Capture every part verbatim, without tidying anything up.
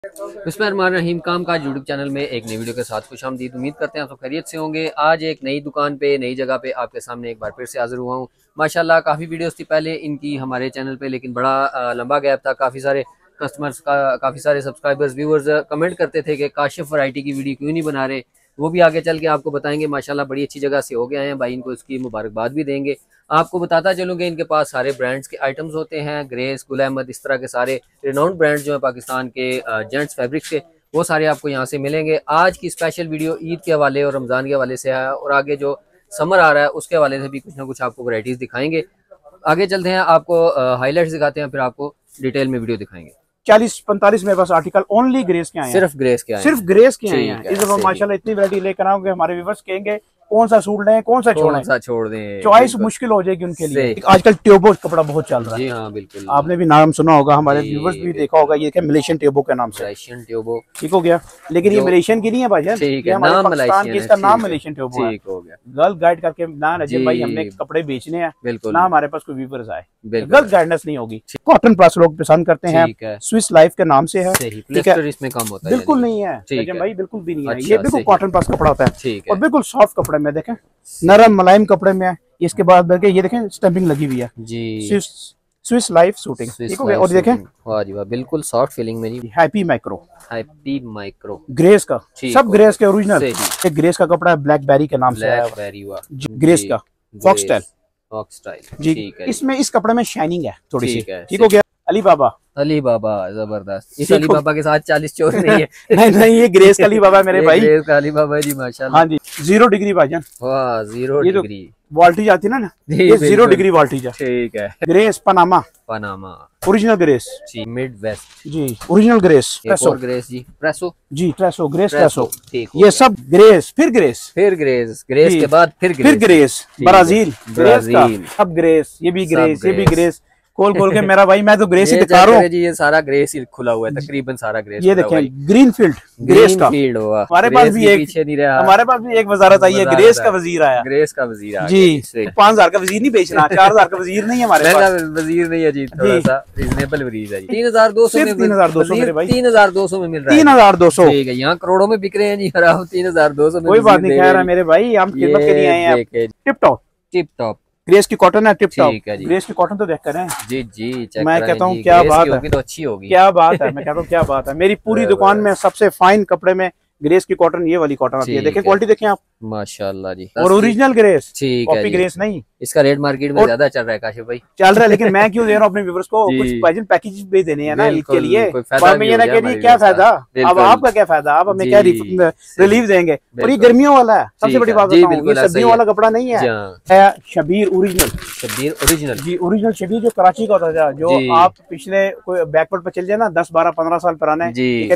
बिस्मिल्लाहिर्रहमानिर्रहीम। काम काज YouTube channel में एक नई वीडियो के साथ खुशामदीद। उम्मीद करते हैं आप सब खैरियत से होंगे। आज एक नई दुकान पे नई जगह पे आपके सामने एक बार फिर से हाजिर हुआ हूँ। माशाल्लाह काफ़ी वीडियोस थी पहले इनकी हमारे चैनल पे, लेकिन बड़ा लंबा गैप था। काफ़ी सारे कस्टमर्स का काफ़ी सारे सब्सक्राइबर्स व्यूअर्स कमेंट करते थे कि काशिफ वैरायटी की वीडियो क्यों नहीं बना रहे। वो भी आगे चल के आपको बताएंगे। माशाल्लाह बड़ी अच्छी जगह से हो गए हैं भाई, इनको इसकी मुबारकबाद भी देंगे। आपको बताता चलूँगा इनके पास सारे ब्रांड्स के आइटम्स होते हैं। ग्रेस, गुल अहमद, इस तरह के सारे रिनाउंड ब्रांड्स जो है पाकिस्तान के जेंट्स फैब्रिक्स के, वो सारे आपको यहाँ से मिलेंगे। आज की स्पेशल वीडियो ईद के हवाले और रमज़ान के हवाले से है, और आगे जो समर आ रहा है उसके हवाले से भी कुछ ना कुछ आपको वैरायटीज़ दिखाएंगे। आगे चलते हैं, आपको हाईलाइट्स दिखाते हैं, फिर आपको डिटेल में वीडियो दिखाएंगे। चालीस पैंतालीस मेरे पास आर्टिकल ओनली ग्रेस के आए हैं, सिर्फ ग्रेस के आए सिर्फ ग्रेस के आए हैं। इस दफा माशाल्लाह इतनी वैरायटी लेकर आऊंगे, हमारे व्यूअर्स कहेंगे कौन सा सूट लें, कौन सा छोड़ें, सा छोड़ दें, चॉइस मुश्किल हो जाएगी उनके लिए। आजकल ट्यूबो कपड़ा बहुत चल रहा है। जी हाँ बिल्कुल, आपने भी नाम सुना होगा, हमारे व्यूअर्स भी देखा होगा। ये क्या मलेशियन ट्यूबो के नाम से, मलेशियन ट्यूबो ठीक हो गया। लेकिन ये मलेशियन की नहीं है भाईजान, ये हमारे पाकिस्तान की, इसका नाम मलेशियन ट्यूबो है। गलत गाइड करके ना रजे भाई, हमने कपड़े बेचने हैं, बिल्कुल ना हमारे पास कोई व्यूअर्स आए, गलत गाइडेंस नहीं होगी। कॉटन प्लस लोग पसंद करते हैं, स्विस लाइफ के नाम से है, ठीक है। इसमें कम होता है, बिल्कुल नहीं है भाई, बिल्कुल भी नहीं है। ये बिल्कुल कॉटन प्लस कपड़ा होता है और बिल्कुल सॉफ्ट कपड़े में, देखें नरम मुलायम कपड़े में है। इसके बाद ये देखें स्टैंपिंग लगी हुई है जी, स्विस लाइफ सूटिंग, ठीक हो गया। और देखें वाह जी वाह, बिल्कुल सॉफ्ट फीलिंग में जी। Happy micro, happy micro grace का, सब ग्रेस के ओरिजिनल। एक ग्रेस का कपड़ा है, ब्लैकबेरी के नाम से है, ग्रेस का फॉक्स स्टाइल, फॉक्स स्टाइल जी। इसमें इस कपड़े में शाइनिंग है थोड़ी सी, ठीक हो गया। अली बाबा, अली बाबा जबरदस्त। इस अली बाबा के साथ चालीस चोर नहीं है। नहीं नहीं, ये ग्रेस का अली बाबा मेरे भाई, ग्रेस का अली बाबा जी माशाल्लाह। हाँ जी, जीरो डिग्री भाईजान, वाह जीरो डिग्री वोल्टेज आती है ना, ये जीरो डिग्री वोल्टेज है, ठीक है। Grace Panama, Panama original grace जी, मिड वेस्ट जी, ओरिजिनल ग्रेस, प्रेसो ग्रेस जी, प्रेसो जी, प्रेसो ग्रेस, प्रेसो, ये सब ग्रेस, फिर ग्रेस, फिर ग्रेस, ग्रेस के बाद फिर ग्रेस, फिर ग्रेस, ब्राजील, ब्राजील, अब ग्रेस, ये भी ग्रेस, ये भी ग्रेस, खोल खोल के मेरा भाई, मैं तो ग्रेस ही दिखा रहा हूँ जी। ये सारा ग्रेस ही खुला हुआ है, तकरीबन सारा ग्रेस। ये देखें ग्रीन फील्ड, ग्रेस का फील्ड हुआ। हमारे पास भी एक पीछे नहीं रहा, हमारे पास भी एक वजारत आई है, ग्रेस का वजीर आया, ग्रेस का वजीर आया जी। पाँच हजार का वजीर नहीं बेचना, चार हजार का वजीर नहीं है हमारे पास, वजीर नहीं है जी, थोड़ा सा रिजनेबल वजीर है। तीन हजार दो सौ तीन हजार दो सौ मेरे भाई, तीन हजार दो सौ में मिल रहा है, तीन हजार दो सौ यहाँ करोड़ों में बिक रहे हैं जी, हराम तीन हजार दो सौ। कोई बात नहीं, कह रहा मेरे भाई, हम खिदमत के लिए आए हैं। Tip top, tip top grace की कॉटन है, टिप टॉप ग्रेस की कॉटन तो देख कर जी जी, मैं कहता हूँ क्या बात है, तो अच्छी होगी, क्या बात है, मैं कहता हूँ क्या बात है। मेरी पूरी दुकान में सबसे फाइन कपड़े में ग्रेस की कॉटन, ये वाली कॉटन आती है। देखिए क्वालिटी देखें आप, माशाल्लाह जी, और ओरिजिनल ग्रेस, ठीक है, कॉपी ग्रेस नहीं। इसका रेट मार्केट में ज्यादा चल रहा है काशिफ भाई, चल रहा है, लेकिन मैं क्यों दे रहा हूँ अपने व्यूअर्स को, कुछ पैजन पैकेज भी देने हैं ना ईद के लिए। ये ना कहिए क्या फायदा, अब आपका क्या फायदा, आप हमें क्या रिलीफ देंगे। और ये गर्मियों वाला है, सबसे बड़ी बात बताऊं, ये सर्दियों वाला कपड़ा नहीं है। शबीर ओरिजिनल, शबीर ओरिजिनल जी, ओरिजिनल शबीर जो कराची का होता था, जो आप पिछले कोई बैकवर्ड पे चल जाए ना, दस बारह पंद्रह साल पुराने,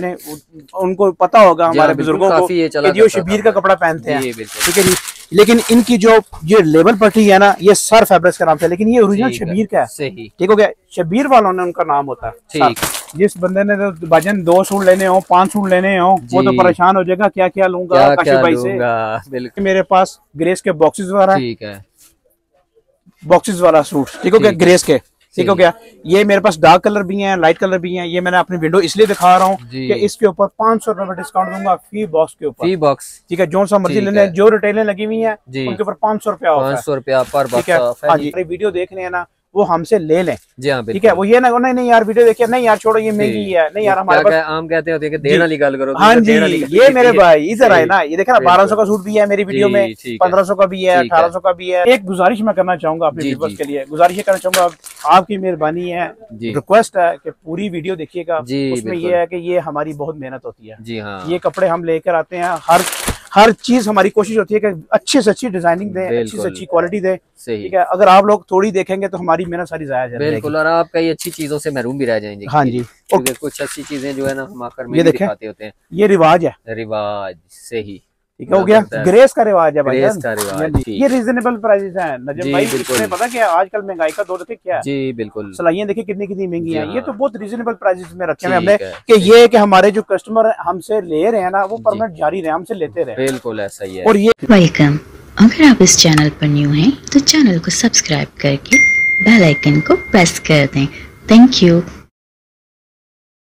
उनको पता होगा हमारे बुजुर्गों को जो शबीर का कपड़ा पहनते हैं, ठीक है जी। लेकिन इनकी जो ये लेबल पट्टी है ना, ये सर फैब्रिक्स का नाम है, लेकिन ये ओरिजिनल शबीर का है, ठीक हो गया। शबीर वालों ने उनका नाम होता है, ठीक। जिस बंदे ने तो भाजन दो सूट लेने हो, पांच सूट लेने हो, वो तो परेशान हो जाएगा, क्या क्या लूंगा काशिफ भाई से। मेरे पास ग्रेस के बॉक्सेस वाला, ठीक है, बॉक्सेस वाला सूट, ठीक हो गया, ग्रेस के, ठीक हो गया। ये मेरे पास डार्क कलर भी हैं, लाइट कलर भी हैं। ये मैंने अपनी विंडो इसलिए दिखा रहा हूँ कि इसके ऊपर पाँच सौ रुपए डिस्काउंट दूंगा फी बॉक्स के ऊपर, फी बॉक्स, ठीक है। जो सा मर्जी लेने, जो रिटेलें लगी हुई हैं उनके ऊपर पाँच सौ रुपया पाँच सौ रुपया पर बॉक्स, ठीक है। हाँ जी, वीडियो देख रहे हैं ना, वो हमसे ले लें, जी हाँ, ठीक है। वो ये ना नहीं नहीं यार वीडियो देखिए, नहीं यार छोड़ो ये महंगी है, नहीं यार हमारे पास आम कहते होते हैं कि देर वाली गल करो। हाँ जी, ये मेरे भाई इधर आए ना, ये देखा ना, बारह सौ का सूट भी है मेरी वीडियो में, पंद्रह सौ का भी है, अठारह सौ का भी है। एक गुजारिश मैं करना चाहूंगा अपने व्यूअर्स के लिए, गुजारिश करना चाहूंगा, आपकी मेहरबानी है, रिक्वेस्ट है कि पूरी वीडियो देखिएगा। उसमें ये है कि ये हमारी बहुत मेहनत होती है, जी हाँ। ये कपड़े हम लेकर आते हैं, हर हर चीज हमारी कोशिश होती है कि अच्छी से अच्छी डिजाइनिंग दे, अच्छी से अच्छी क्वालिटी दे, ठीक है। अगर आप लोग थोड़ी देखेंगे तो हमारी मेहनत सारी जाया जाएगी, बिल्कुल। और आप कई अच्छी चीजों से महरूम भी रह जाएंगे, हाँ जी। क्योंकि कुछ अच्छी चीजें जो है ना हम आकर में दिखाते होते हैं, ये रिवाज है, रिवाज से ही, ठीक हो गया। ग्रेस का रिवाज है भाई, ग्रेस का रिवाज, ये रीजनेबल प्राइसेस हैं नजम भाई। इसमें पता क्या आजकल महंगाई का दौर देखिए क्या है, जी बिल्कुल। सलाइयां देखिए कितनी कितनी महंगी हैं, ये तो बहुत रीजनेबल प्राइसेस में रखे हैं हमने, कि ये कि हमारे जो कस्टमर हमसे ले रहे हैं ना, वो परमानेंट जारी रहे, हमसे लेते रहे, बिल्कुल ऐसा ही है। और ये वेलकम, अगर आप इस चैनल पर न्यू हैं तो चैनल को सब्सक्राइब करके बेल आइकन को प्रेस कर दें। Thank you.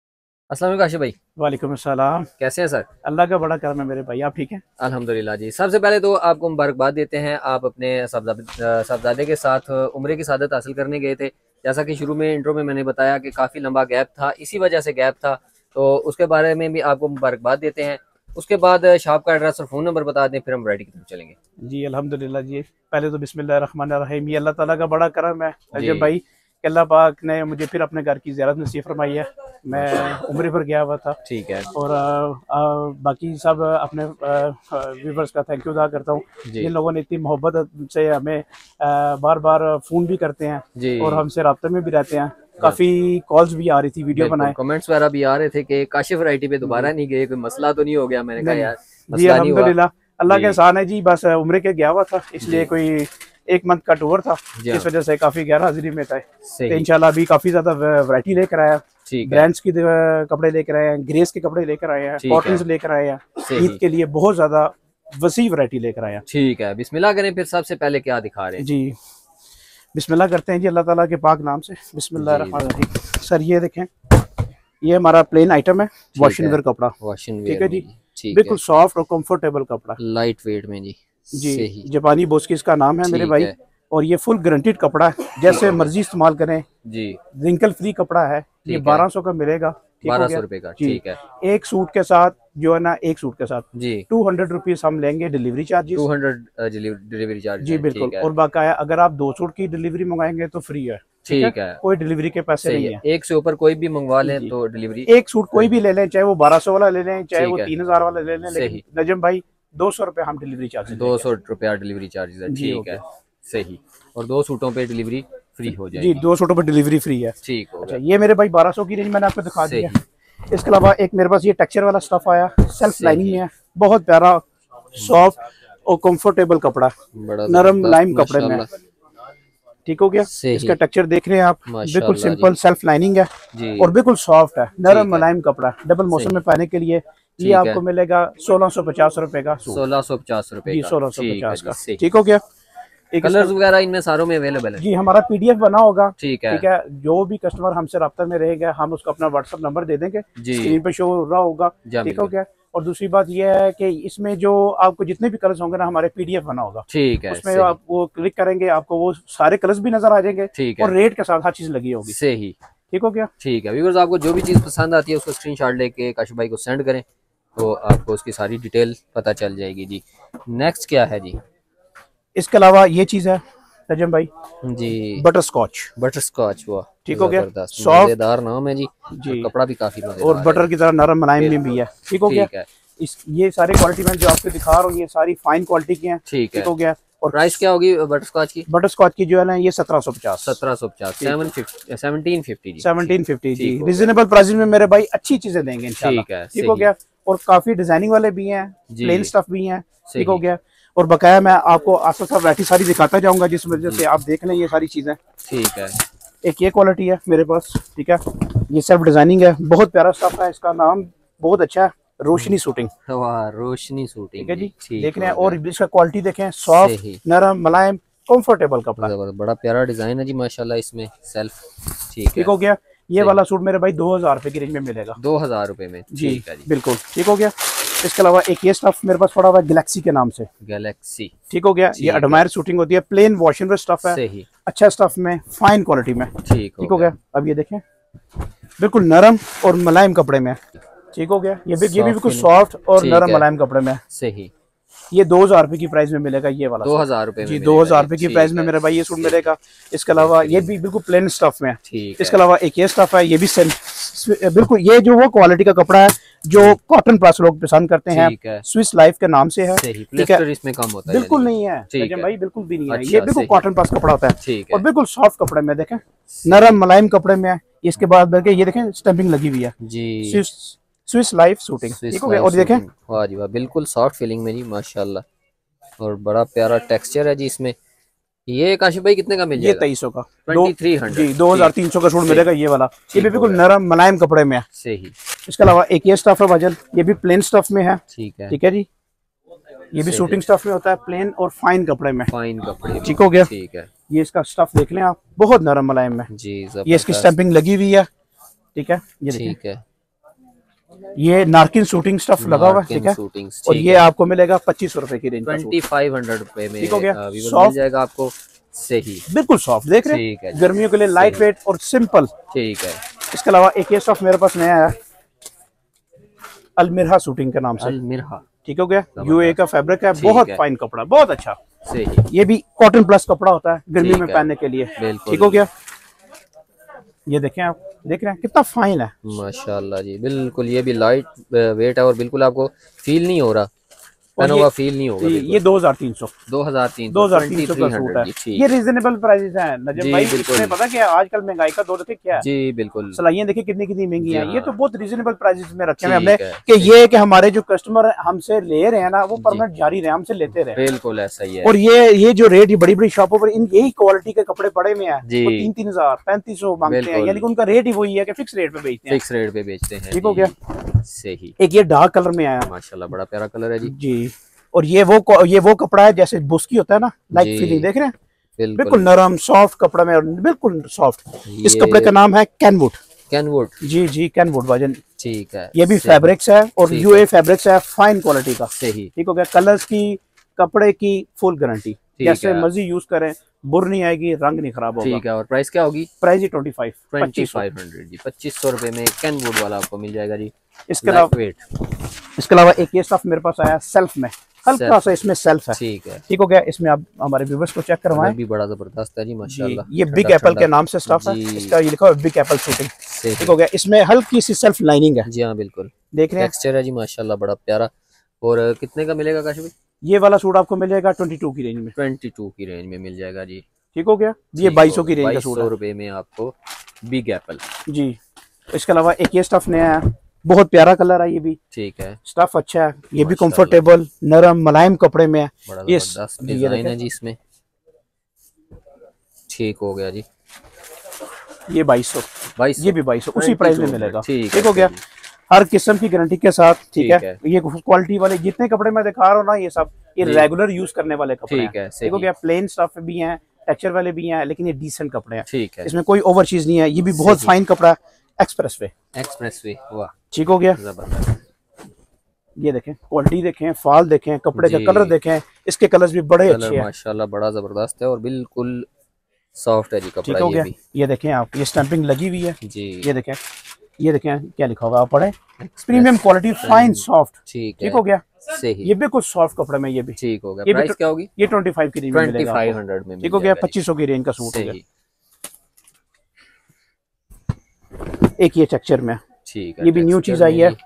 अस्सलाम वालेकुम काशिफ भाई। वालेकुम अस्सलाम। कैसे हैं सर? अल्लाह का बड़ा करम है मेरे भाई, आप ठीक हैं? अल्हम्दुलिल्लाह जी। सबसे पहले तो आपको मुबारकबाद देते हैं, आप अपने साहबजादे के साथ उम्रे की सादत हासिल करने गए थे। जैसा कि शुरू में इंट्रो में मैंने बताया कि काफ़ी लंबा गैप था, इसी वजह से गैप था, तो उसके बारे में भी आपको मुबारकबाद देते हैं। उसके बाद शॉप का एड्रेस और फ़ोन नंबर बता दें, फिर हम वैरायटी की तरफ चलेंगे। जी अल्हम्दुलिल्लाह जी। पहले तो बिस्मिल्लाह रहमान रहीम, ये अल्लाह ताला का बड़ा करम है अजय भाई, अल्लाह पाक ने मुझे फिर अपने घर की ज़ियारत नसीब फरमाई है। मैं उम्रे पर गया हुआ था, ठीक है, और आ, आ, बाकी सब अपने व्यूवर्स का थैंक यू अदा करता हूँ। जिन लोगों ने इतनी मोहब्बत से हमें आ, बार बार फ़ोन भी करते हैं और हमसे राब्ते में भी रहते हैं। काफ़ी कॉल्स भी आ रही थी, वीडियो बनाए, कमेंट्स वगैरह भी आ रहे थे कि काशिफ वैरायटी पे दोबारा नहीं गए, कोई मसला तो नहीं हो गया? मैंने कहा यार जी अल्हम्दुलिल्लाह अल्लाह के एहसान है जी। बस उम्रे के गया हुआ था, इसलिए कोई एक मंथ का टूर था, इस वजह से काफी गैर हाजिरी में था। तो इंशाल्लाह अभी काफी ज्यादा वैरायटी लेकर आया, ब्रांड्स की कपड़े लेकर आए हैं, ग्रेस के कपड़े लेकर आए हैं, कॉटन्स लेकर आए हैं, ईद के लिए बहुत ज्यादा वसी वैरायटी लेकर आए हैं। ठीक है, बिस्मिल्लाह करें। फिर सबसे पहले क्या दिखा रहे हैं जी? बिस्मिल्लाह करते हैं जी अल्लाह ताला के पाक नाम से। बिस्मिल्लाह रहमान रहीम। सर ये देखें, ये हमारा प्लेन आइटम है, वॉशिंग वेयर कपड़ा, ठीक है जी, बिल्कुल सॉफ्ट और कंफर्टेबल कपड़ा, लाइट वेट में जी जी। जापानी बोस्की इसका नाम है मेरे भाई, और ये फुल गारंटीड कपड़ा है, जैसे मर्जी इस्तेमाल करें जी। रिंकल फ्री कपड़ा है, ये बारह सौ का मिलेगा, बारह सौ रुपए का, ठीक है। एक सूट के साथ जो है ना, एक सूट के साथ जी टू हंड्रेड रुपीज हम लेंगे delivery charges, two hundred delivery charge जी बिल्कुल। और बाकाया अगर आप दो सूट की डिलीवरी मंगाएंगे तो फ्री है, ठीक है, कोई डिलीवरी के पैसे नहीं है। एक से ऊपर कोई भी मंगवा लें तो डिलीवरी, एक सूट कोई भी ले लें, चाहे वो बारह सौ वाला ले लें, चाहे वो तीन हजार वाला ले लें, लेकिन नजम भाई दो सौ रुपए हम डिलीवरी चार्ज, दो सौ रुपया डिलीवरी चार्ज है, ठीक है, सही। और दो सूटों पे डिलीवरी फ्री हो जाएगी जी, दो सूटों पे डिलीवरी फ्री है, ठीक है। अच्छा, ये मेरे भाई बारह सौ की रेंज मैंने आपको दिखा दिया। इसके अलावा एक मेरे पास ये टेक्सचर वाला स्टफ आया, सेल्फ लाइनिंग में है, बहुत प्यारा सॉफ्ट और कंफर्टेबल कपड़ा, नरम लाइम कपड़े में, ठीक हो गया। इसका टेक्सचर देख रहे हैं आप, बिल्कुल सिंपल सेल्फ लाइनिंग है और बिल्कुल सॉफ्ट है, नरम मुलायम कपड़ा, डबल मौसम में पहनने के लिए ये आपको मिलेगा सोलह सौ पचास रुपए का, सोलह सौ पचास रुपए जी, सोलह सौ पचास का, ठीक हो गया। कलर्स वगैरह इनमें सारों में अवेलेबल है जी, हमारा पीडीएफ बना होगा, ठीक है, ठीक है। जो भी कस्टमर हमसे राब्ता में रहेगा, हम उसको अपना व्हाट्सएप नंबर दे देंगे, स्क्रीन पे शो हो रहा होगा, ठीक हो गया। और दूसरी बात यह है कि इसमें जो आपको जितने भी कलर्स होंगे ना, हमारे पीडीएफ बना होगा, ठीक है, उसमें आप वो क्लिक करेंगे, आपको वो सारे कलर्स भी नजर आ जाएंगे, ठीक है, और रेट के साथ हर चीज लगी होगी, सही, ठीक हो गया, ठीक है। व्यूअर्स, आपको जो भी चीज पसंद आती है उसको स्क्रीनशॉट लेके काशिफ भाई को सेंड करें, तो आपको उसकी सारी डिटेल पता चल जाएगी जी। नेक्स्ट क्या है जी? इसके अलावा ये चीज है नजम भाई जी, बटर स्कॉच, बटर स्कॉच, वो ठीक हो गया, मजेदार नाम है जी जी, कपड़ा भी काफी मजेदार और बटर की तरह नरम मुलायम भी है, ठीक हो गया। इस ये सारे क्वालिटी में जो आपको दिखा रहा हूँ, ये सारी फाइन क्वालिटी की हैं, ठीक हो गया। और प्राइस क्या होगी बटर स्कॉच की? बटर स्कॉच की जो है ना, ये सत्रह सौ पचास, सत्रह सौ पचास, सेवन फिफ्टी, सेवनटीन फिफ्टी जी, सेवनटीन फिफ्टी जी, रिजनेबल प्राइस में मेरे भाई अच्छी चीजें देंगे इंशाल्लाह, ठीक है, ठीक हो गया। और काफी डिजाइनिंग वाले भी हैं, प्लेन स्टफ भी हैं, ठीक हो गया। और बकाया मैं आपको आस्ता आस्ता वैरायटी सारी दिखाता जाऊंगा, जिस वजह से आप देख लें ये सारी चीजें, ठीक है। एक ये क्वालिटी है मेरे पास, ठीक है, ये सेल्फ डिजाइनिंग है, बहुत प्यारा स्टफ है, इसका नाम बहुत अच्छा है, रोशनी सूटिंग, वाह रोशनी सूटिंग, ठीक है जी, देख रहे हैं। और इसका क्वालिटी देखें, सॉफ्ट, नरम, मुलायम, कंफर्टेबल कपड़ा, बड़ा प्यारा डिजाइन है जी माशाल्लाह इसमें, सेल्फ, ठीक है, हो गया। ये वाला सूट मेरे भाई दो हजार रुपए की रेंज में मिलेगा, दो हजार रुपए में, ठीक है जी, बिल्कुल ठीक हो गया। इसके अलावा एक ये स्टफ मेरे पास पड़ा हुआ है गैलेक्सी के नाम से, गैलेक्सी, ठीक हो गया। ये एडमायर शूटिंग होती है, प्लेन वॉशिंग स्टफ है, सही, अच्छा स्टफ में, फाइन क्वालिटी में, ठीक हो गया। अब ये देखें, बिल्कुल नरम और मुलायम कपड़े में, ठीक हो गया। ये भी ये भी बिल्कुल सॉफ्ट और नरम मुलायम कपड़े में, सही। ये दो हजार रुपए की प्राइस में मिलेगा, ये वाला दो हजार रुपए जी, दो हजार रुपए की प्राइस में मेरे भाई ये सूट मिलेगा। इसके अलावा ये भी बिल्कुल प्लेन स्टफ में, इसके अलावा एक ये स्टफ है, ये भी बिल्कुल, ये जो वो क्वालिटी का कपड़ा है जो कॉटन प्लस लोग पसंद करते हैं, स्विस लाइफ के नाम से है, ठीक है, इसमें कम होता है, बिल्कुल नहीं है भाई, बिल्कुल भी नहीं है, ये बिल्कुल कॉटन प्लस कपड़ा होता है और बिल्कुल सॉफ्ट कपड़े में, देखें नरम मुलायम कपड़े में है। इसके बाद ये देखें स्टैंपिंग लगी हुई है जी, स्विस लाइफ शूटिंग, ठीक हो गया। और देखें, वाह जी वाह, बिल्कुल सॉफ्ट फीलिंग में जी माशाल्लाह, और बड़ा प्यारा टेक्सचर है जी इसमें। ये काशिफ भाई कितने का मिल जाएगा? ये तेईस सौ का, तेईस सौ जी, दो हजार तीन सौ का सूट मिलेगा ये वाला, ये भी बिल्कुल नरम मुलायम कपड़े में है, सही। इसके अलावा एक ये स्टफ है भाजल, ये भी प्लेन स्टफ में है, ठीक है, ठीक है जी, ये भी शूटिंग स्टफ में होता है, प्लेन और फाइन कपड़े में, फाइन कपड़े, ठीक हो गया, ठीक है। ये इसका स्टफ देख लें आप, बहुत नरम मुलायम में जी, ये इसकी स्टैंपिंग लगी हुई है, ठीक है, ये ठीक है, ये नारकिन शूटिंग स्टफ लगा हुआ है, ठीक है। और ये आपको मिलेगा पच्चीस सौ रुपए की रेंज, ट्वेंटी फाइव हंड्रेड रुपए में, ठीक हो गया। मिल जाएगा आपको, सही, बिल्कुल सॉफ्ट, देख रहे हैं, गर्मियों के लिए लाइट वेट और सिंपल, ठीक है। इसके अलावा एक ये स्टफ मेरे पास नया है, अलमिरहा शूटिंग के नाम से, अलमिरहा, ठीक हो गया। यूए का फैब्रिक है, बहुत फाइन कपड़ा, बहुत अच्छा, सही। ये भी कॉटन प्लस कपड़ा होता है गर्मी में पहनने के लिए, ठीक हो गया। ये देखें आप, देख रहे हैं कितना फाइन है, माशाल्लाह जी, बिल्कुल। ये भी लाइट वेट है और बिल्कुल आपको फील नहीं हो रहा, ये, फील नहीं होगा। ये दो हजार तीन सौ दो हजार तीन दो हजार तीन सौ का सूट है। ये रीजनेबल प्राइसेस हैं नजम भाई, इसमें पता क्या आजकल महंगाई का दौर देखिए क्या है। जी बिल्कुल, सलाइयां देखिए कितनी कितनी महंगी हैं, ये तो बहुत रीजनेबल प्राइसेस में रखे हैं हमने कि ये कि हमारे जो कस्टमर हमसे ले रहे हैं ना, वो परमानेंट जारी रहे, हमसे लेते रहे, बिल्कुल ऐसा ही है। और ये ये जो रेट बड़ी बड़ी शॉपों पर इन यही क्वालिटी के कपड़े पड़े हुए हैं, तीन तीन हजार पैंतीस सौ मांगते हैं, यानी कि उनका रेट ही वही है कि फिक्स रेट पे बेचते हैं, फिक्स रेट पे बेचते हैं, ठीक हो गया। सही। एक ये डार्क कलर में आया, माशाल्लाह बड़ा प्यारा कलर है जी जी। और ये वो ये वो कपड़ा है जैसे बुस्की होता है ना, लाइक फीलिंग, देख रहे हैं, बिल्कुल, बिल्कुल नरम सॉफ्ट कपड़ा में, बिल्कुल सॉफ्ट। इस कपड़े का नाम है कैनवुड, कैनवुड, जी जी कैनवुड भाजन, ठीक है। ये भी फैब्रिक्स है और यूए फैब्रिक्स है, फाइन क्वालिटी का, सही, ठीक हो गया। कलर्स की, कपड़े की फुल गारंटी, जैसे मर्जी यूज करें, बुर नहीं आएगी, रंग नहीं खराब होगा, ठीक है। और प्राइस क्या होगी? प्राइस ही twenty five twenty five hundred जी, पच्चीस सौ रुपए में कैनवुड वाला आपको मिल जाएगा जी। इसके अलावा इसके अलावा एक ये स्टफ मेरे पास आया सेल्फ में, हल्का सा इसमें सेल्फ है, ठीक है, ठीक हो गया। इसमें आप हमारे व्यूअर्स को चेक करवाएं, भी बड़ा जबरदस्त है जी माशाल्लाह। ये बिग एप्पल के नाम से स्टफ है, इसका ये लिखा है बिग एप्पल शूटिंग, ठीक हो गया। इसमें हल्की सी सेल्फ लाइनिंग है, जी हाँ बिल्कुल, देख रहे हैं, टेक्सचर है जी माशाल्लाह बड़ा प्यारा। और कितने का मिलेगा काशिफ भाई? ये वाला सूट आपको मिल जाएगा ट्वेंटी टू की रेंज में, ट्वेंटी टू की रेंज में मिल जाएगा जी, ठीक हो गया। ये बाईस सौ की रेंज का सूट है, रुपए में आपको बिग एप्पल जी। इसके अलावा एक ये स्टफ नया है, बहुत प्यारा कलर है, ये भी ठीक है, स्टफ अच्छा है, ये भी कंफर्टेबल नरम मुलायम कपड़े में है, ये डिजाइन है जी इसमें, ठीक हो गया जी। ये बाईस सौ बाईस ये भी बाईस सौ उसी प्राइस में मिलेगा, ठीक हो गया। हर किस्म की गारंटी के साथ, ठीक है, है। ये क्वालिटी वाले जितने कपड़े मैं दिखा रहा हूँ ना, ये सब ये रेगुलर यूज करने वाले कपड़े हैं, ठीक हो गया। प्लेन स्टफ भी हैं, टेक्सचर वाले भी हैं, लेकिन ये डिसेंट कपड़े हैं, ठीक है, इसमें कोई ओवर चीज नहीं है। ये भी बहुत फाइन कपड़ा है, एक्सप्रेस वे, एक्सप्रेस वे, वाह, ठीक हो गया। ये देखें, क्वालिटी देखें, फाल देखें, कपड़े का कलर देखें, इसके कलर्स भी बड़े अच्छे हैं माशाल्लाह, बड़ा जबरदस्त है और बिल्कुल सॉफ्ट है जी कपड़ा, ठीक हो गया। ये देखें आप, ये स्टैंपिंग लगी हुई है जी, ये देखें, ये देखें क्या लिखा होगा आप पढ़े, प्रीमियम क्वालिटी फाइन सॉफ्ट, ठीक हो गया, सही। ये भी कुछ सॉफ्ट कपड़े में, ये भी ठीक हो गया। प्राइस क्या होगी? ये ट्वेंटी फाइव की रेंज में मिलेगा, ट्वेंटी फाइव हंड्रेड में, ठीक हो गया, पच्चीस सौ की रेंज का सूट हो गया। एक ये टेक्सचर में, ठीक है, ये भी न्यू चीज आई है,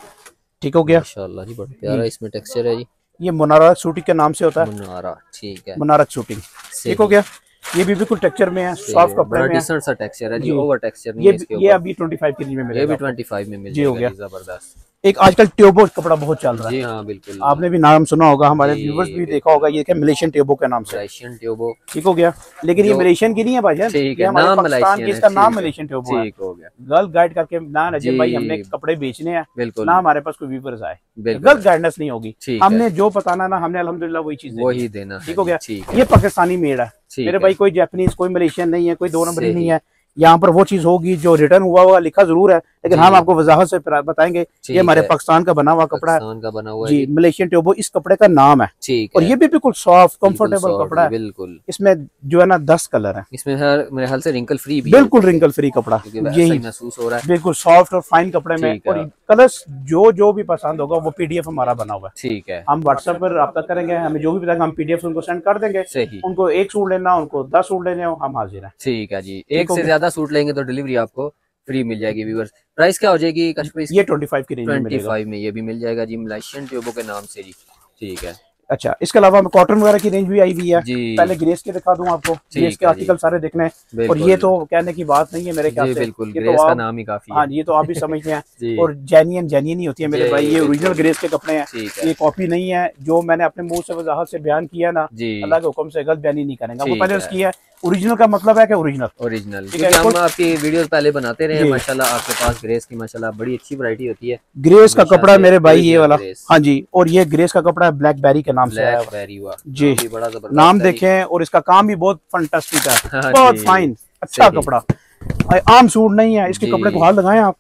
ठीक हो गया माशाल्लाह जी, बड़ा प्यारा इसमें टेक्सचर है जी। ये मुनारा शूटिंग के नाम से होता है, मुनारा, ठीक है, मुनारा शूटिंग, ठीक हो गया। ये भी बिल्कुल टेक्सचर में है, सॉफ्ट कपड़े में, डिसेंट सा टेक्सचर है जी, ओवर टेक्सचर नहीं है इसके ऊपर। ये अभी ट्वेंटी फाइव की रेंज में मिलेगा, ये भी ट्वेंटी फाइव में मिल जाएगा, जबरदस्त। एक आजकल ट्यूबो कपड़ा बहुत चल रहा है, जी हाँ बिल्कुल, आपने भी नाम सुना होगा, हमारे व्यूअर्स भी देखा होगा, ये क्या मलेशियन ट्यूबो के नाम से, मलेशियन ट्यूबो, ठीक हो गया। लेकिन ये मलेशियन की नहीं है भाईजान, ठीक है, नाम पाकिस्तान की, इसका नाम मलेशियन ट्यूबो है, ठीक हो गया। गलत गाइड करके ना नजीब भाई, हमने कपड़े बेचने हैं, बिल्कुल ना हमारे पास कोई व्यूअर्स आए, गलत गाइडेंस नहीं होगी, हमने जो बताना ना, हमने अल्हम्दुलिल्लाह वही चीज वही देना, ठीक हो गया। ये पाकिस्तानी मेड है मेरे भाई, कोई जापानीज, कोई मलेशियन नहीं है, कोई दो नंबरी नहीं है। यहाँ पर वो चीज होगी जो रिटर्न हुआ हुआ लिखा जरूर है, लेकिन हम आपको वजाहत से बताएंगे ये हमारे पाकिस्तान का बना हुआ कपड़ा है, का बना हुआ जी, मलेशियन ट्यूबो इस कपड़े का नाम है, ठीक है। और ये भी बिल्कुल सॉफ्ट कंफर्टेबल कपड़ा है, बिल्कुल। इसमें जो है ना दस कलर है, इसमें हर मेरे ख्याल से रिंकल फ्री भी, बिल्कुल रिंकल फ्री कपड़ा, यही महसूस हो रहा है, बिल्कुल सॉफ्ट और फाइन कपड़े में। और कलर्स जो जो भी पसंद होगा वो पीडीएफ हमारा बना हुआ है, ठीक है। हम व्हाट्सएप पर रब्ता करेंगे, हमें जो भी बताएंगे हम पीडीएफ उनको सेंड कर देंगे, उनको एक सूट लेना, उनको दस सूट लेने हो, हम हाजिर है, ठीक है जी। एक से ज्यादा सूट लेंगे तो डिलीवरी आपको फ्री मिल जाएगी व्यूअर्स। प्राइस क्या हो जाएगी काशिफ? ये ट्वेंटी फाइव की रेंज में मिलेगा, ट्वेंटी फाइव में ये भी मिल जाएगा जी, मलेशियन ट्यूबो के नाम से जी, ठीक है। अच्छा, इसके अलावा कॉटन वगैरह की रेंज भी आई हुई है, पहले ग्रेस के दिखा दूं आपको, ग्रेस के आर्टिकल सारे देखने हैं, और ये तो कहने की बात नहीं है मेरे ख्याल से, बिल्कुल ग्रेस का नाम ही काफी है, हाँ ये तो आप भी समझते हैं। और जेन्युइन जेन्युइन ही होती है मेरे भाई, ये ओरिजिनल ग्रेस के कपड़े हैं, ये कॉपी नहीं है। जो मैंने अपने मुंह से वजाहत से बयान किया ना, अल्लाह के हुक्म से गलत बयानी नहीं करेंगे, वो पहले उसकी है। ओरिजिनल का मतलब है कि ओरिजिनल ओरिजिनल हम आपकी वीडियोस पहले बनाते रहे हैं माशाल्लाह, आपके पास ग्रेस की माशाल्लाह बड़ी अच्छी वैरायटी होती है। ग्रेस का कपड़ा मेरे भाई ये वाला, हाँ जी, और ये ग्रेस का कपड़ा ब्लैकबेरी के नाम से आया हुआ जी, बड़ा जबरदस्त नाम देखें, और इसका काम भी बहुत फंटास्टिक है, बहुत फाइन अच्छा कपड़ा, आम सूट नहीं है, इसके कपड़े को हाथ लगाएं आप,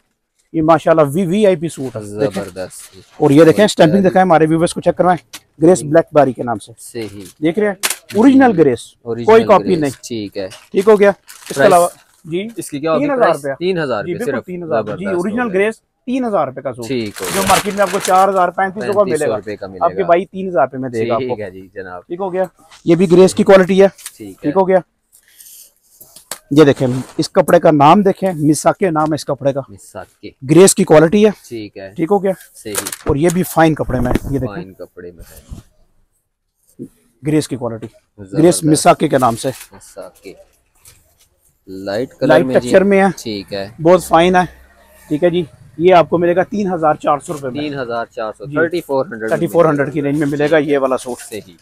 ये माशाल्लाह V V I P suit है, जबरदस्त। और ये देखें स्टैंपिंग दिखाएं हमारे व्यूअर्स को, चेक करवाएं, ग्रेस ब्लैकबेरी के नाम से सही देख रहे हैं, ओरिजिनल ग्रेस, कोई कॉपी नहीं। ठीक है, ठीक हो गया। इसके अलावा जी इसकी क्या तीन हजार रुपया, तीन हजार सिर्फ तीन हजार जी, ओरिजिनल ग्रेस तीन हजार रुपए का सूट, जो मार्केट में आपको चार हजार पैंतीस सौ का मिलेगा, आपके भाई तीन हजार रुपए में देगा आपको। ठीक है जी जनाब। ठीक हो गया, ये भी ग्रेस की क्वालिटी है। ठीक हो गया। ये देखें, इस कपड़े का नाम देखें, मिसाके नाम है इस कपड़े का, मिसाके ग्रेस की क्वालिटी है। ठीक है, ठीक हो गया सही। और ये भी फाइन कपड़े में, ये देखें फाइन कपड़े में है, ग्रेस की क्वालिटी, ग्रेस मिसाके के नाम से, मिसाके लाइट कलर लाइट टेक्सचर में है। ठीक है, बहुत फाइन है। ठीक है जी, ये आपको मिलेगा तीन हजार चार सौ रुपए में, तीन हजार चार सौ thirty four hundred thirty four hundred की रेंज में मिलेगा ये वाला सूट से ही।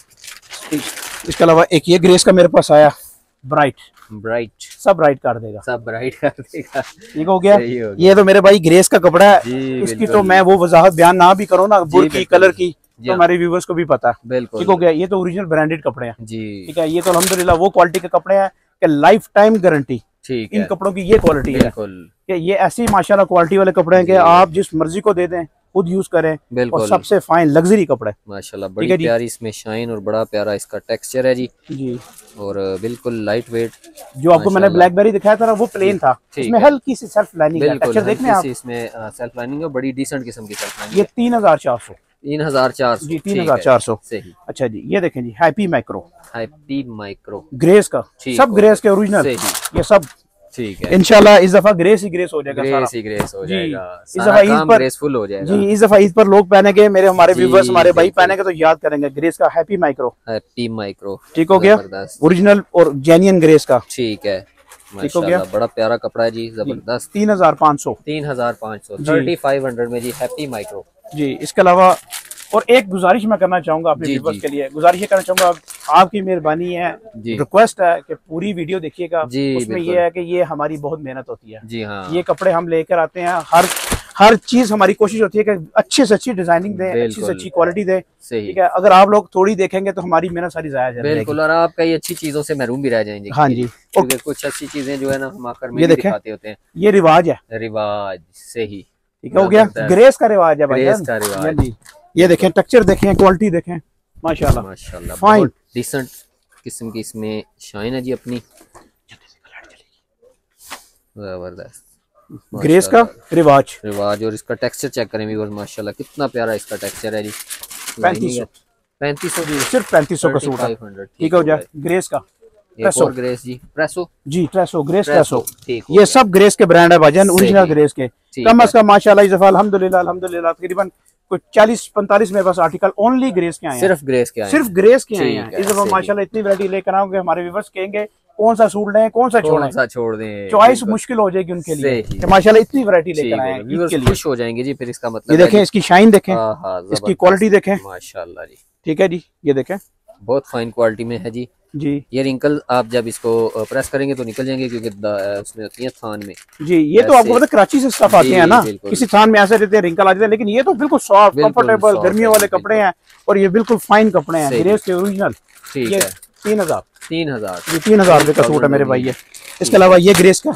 इसके अलावा एक ये ग्रेस का मेरे पास आया, ब्राइट ब्राइट सब ब्राइट कर देगा, सब ब्राइट कर देगा। ठीक हो गया, ये तो मेरे भाई ग्रेस का कपड़ा है, इसकी तो मैं वो वजाहत बयान ना भी करूँ ना, बुर की कलर की, तो हमारे व्यूवर्स को भी पता है। बिल्कुल ठीक हो गया, ये तो ओरिजिनल ब्रांडेड कपड़े हैं जी। ठीक है, ये तो अल्हम्दुलिल्लाह वो क्वालिटी के कपड़े हैं कि लाइफ टाइम गारंटी। ठीक है, इन कपड़ों की ये क्वालिटी है कि ये ऐसी माशाल्लाह क्वालिटी वाले कपड़े हैं कि आप जिस मर्जी को दे दें, खुद यूज करें, और सबसे फाइन लग्जरी कपड़े माशाल्लाह, बड़ी प्यारी इसमें शाइन और बड़ा प्यारा इसका टेक्सचर है जी जी, और बिल्कुल लाइट वेट। जो आपको मैंने ब्लैकबेरी दिखाया था ना, वो प्लेन था, इसमें हल्की सी सेल्फ लाइनिंग है, टेक्सचर देखने आप, इसमें सेल्फ लाइनिंग है, बड़ी डिसेंट किस्म की सेल्फ लाइनिंग। ये तीन हजार चार सौ तीन हजार चार सौ जी, तीन हजार चार सौ सही। अच्छा जी, ये देखें जी, happy micro, happy micro grace का, सब ग्रेस के ओरिजिनल, ये सब ठीक है। इंशाल्लाह इस दफा ग्रेस ही ग्रेस हो जाएगा, ग्रेस ही ग्रेस हो जाएगा इस दफा, ईद पर ग्रेसफुल हो जाएगा जी। इस दफा ईद पर लोग पहनेंगे, मेरे हमारे व्यूअर्स हमारे भाई पहनेंगे तो याद करेंगे ग्रेस का हैप्पी माइक्रो, हैप्पी माइक्रो। ठीक हो गया, ओरिजिनल और जेन्युइन ग्रेस का। ठीक है, ठीक हो गया, बड़ा प्यारा कपड़ा है जी, जबरदस्त। तीन हजार पाँच सौ तीन हजार पाँच सौ थर्टी फाइव हंड्रेड में जी, हैप्पी माइक्रो जी। इसके अलावा और एक गुजारिश मैं करना चाहूंगा अपने व्यूअर्स के लिए, गुजारिश ये करना चाहूंगा, आपकी मेहरबानी है, रिक्वेस्ट है कि पूरी वीडियो देखिएगा। उसमें ये है कि ये हमारी बहुत मेहनत होती है जी। हाँ, ये कपड़े हम लेकर आते हैं, हर हर चीज हमारी कोशिश होती है कि अच्छी से अच्छी डिजाइनिंग दें, अच्छी से अच्छी क्वालिटी दें। ठीक है, अगर आप लोग थोड़ी देखेंगे तो हमारी मेहनत सारी जाया जाएगी। बिल्कुल, और आप कई अच्छी चीजों से महरूम भी रह जाएंगे। हाँ जी, क्योंकि कुछ अच्छी चीजें जो है ना हम आकर में दिखाते होते हैं। ये रिवाज है, रिवाज सही। ठीक हो गया, ग्रेस का रिवाज है, ग्रेस का रिवाज। ये देखें, टेक्सचर देखें, क्वालिटी देखें, माशाल्लाह माशाल्लाह, फाइन डिसेंट किस्म की इसमें शाइन है जी अपनी, जबरदस्त ग्रेस का रिवाज रिवाज। और इसका टेक्सचर चेक करें भी, माशाल्लाह कितना प्यारा इसका टेक्सचर है जी। पैंतीस सौ पैंतीस सौ सिर्फ पैंतीस सौ का सूट है। ठीक हो जाए, ग्रेस का और ग्रेस जी, प्रेसो जी, प्रेसो ग्रेस प्रेसो, ये सब ग्रेस के ब्रांड है भाईजान, ओरिजिनल ग्रेस के। कम अज कम माशाल्लाह इस दफा अल्हम्दुलिल्लाह अल्हम्दुलिल्लाह तकरीबन कुछ चालीस पैंतालीस मेरे पास आर्टिकल ओनली ग्रेस के आए हैं, सिर्फ ग्रेस के आए, सिर्फ ग्रेस के आए हैं इस दफा माशाल्लाह। इतनी वैरायटी लेकर आऊंगे, हमारे व्यूअर्स कहेंगे कौन सा सूट लें, कौन सा छोड़ें, सा छोड़ दें, चॉइस मुश्किल हो जाएगी उनके लिए कि माशाल्लाह इतनी वैरायटी लेकर आए हैं, इसके लिए खुश हो जाएंगे जी। फिर इसका मतलब ये देखें, इसकी शाइन देखें, इसकी क्वालिटी देखें, माशाल्लाह जी। ठीक है जी, ये देखें बहुत फाइन क्वालिटी में है जी जी। ये रिंकल आप जब इसको प्रेस करेंगे तो निकल जाएंगे, क्योंकि उसमें होती है थान में जी। ये तो आपको पता कराची से स्टफ आते हैं ना, किसी थान में ऐसे रहते हैं, रिंकल आ जाते हैं, लेकिन ये तो बिल्कुल सॉफ्ट कंफर्टेबल गर्मियों वाले कपड़े हैं, और ये बिल्कुल फाइन कपड़े हैं, ग्रेस के ओरिजिनल। ठीक है, तीन हजार तीन हजार ये तीन हजार रुपए का सूट है मेरे भाई। ये इसके अलावा ये ग्रेस का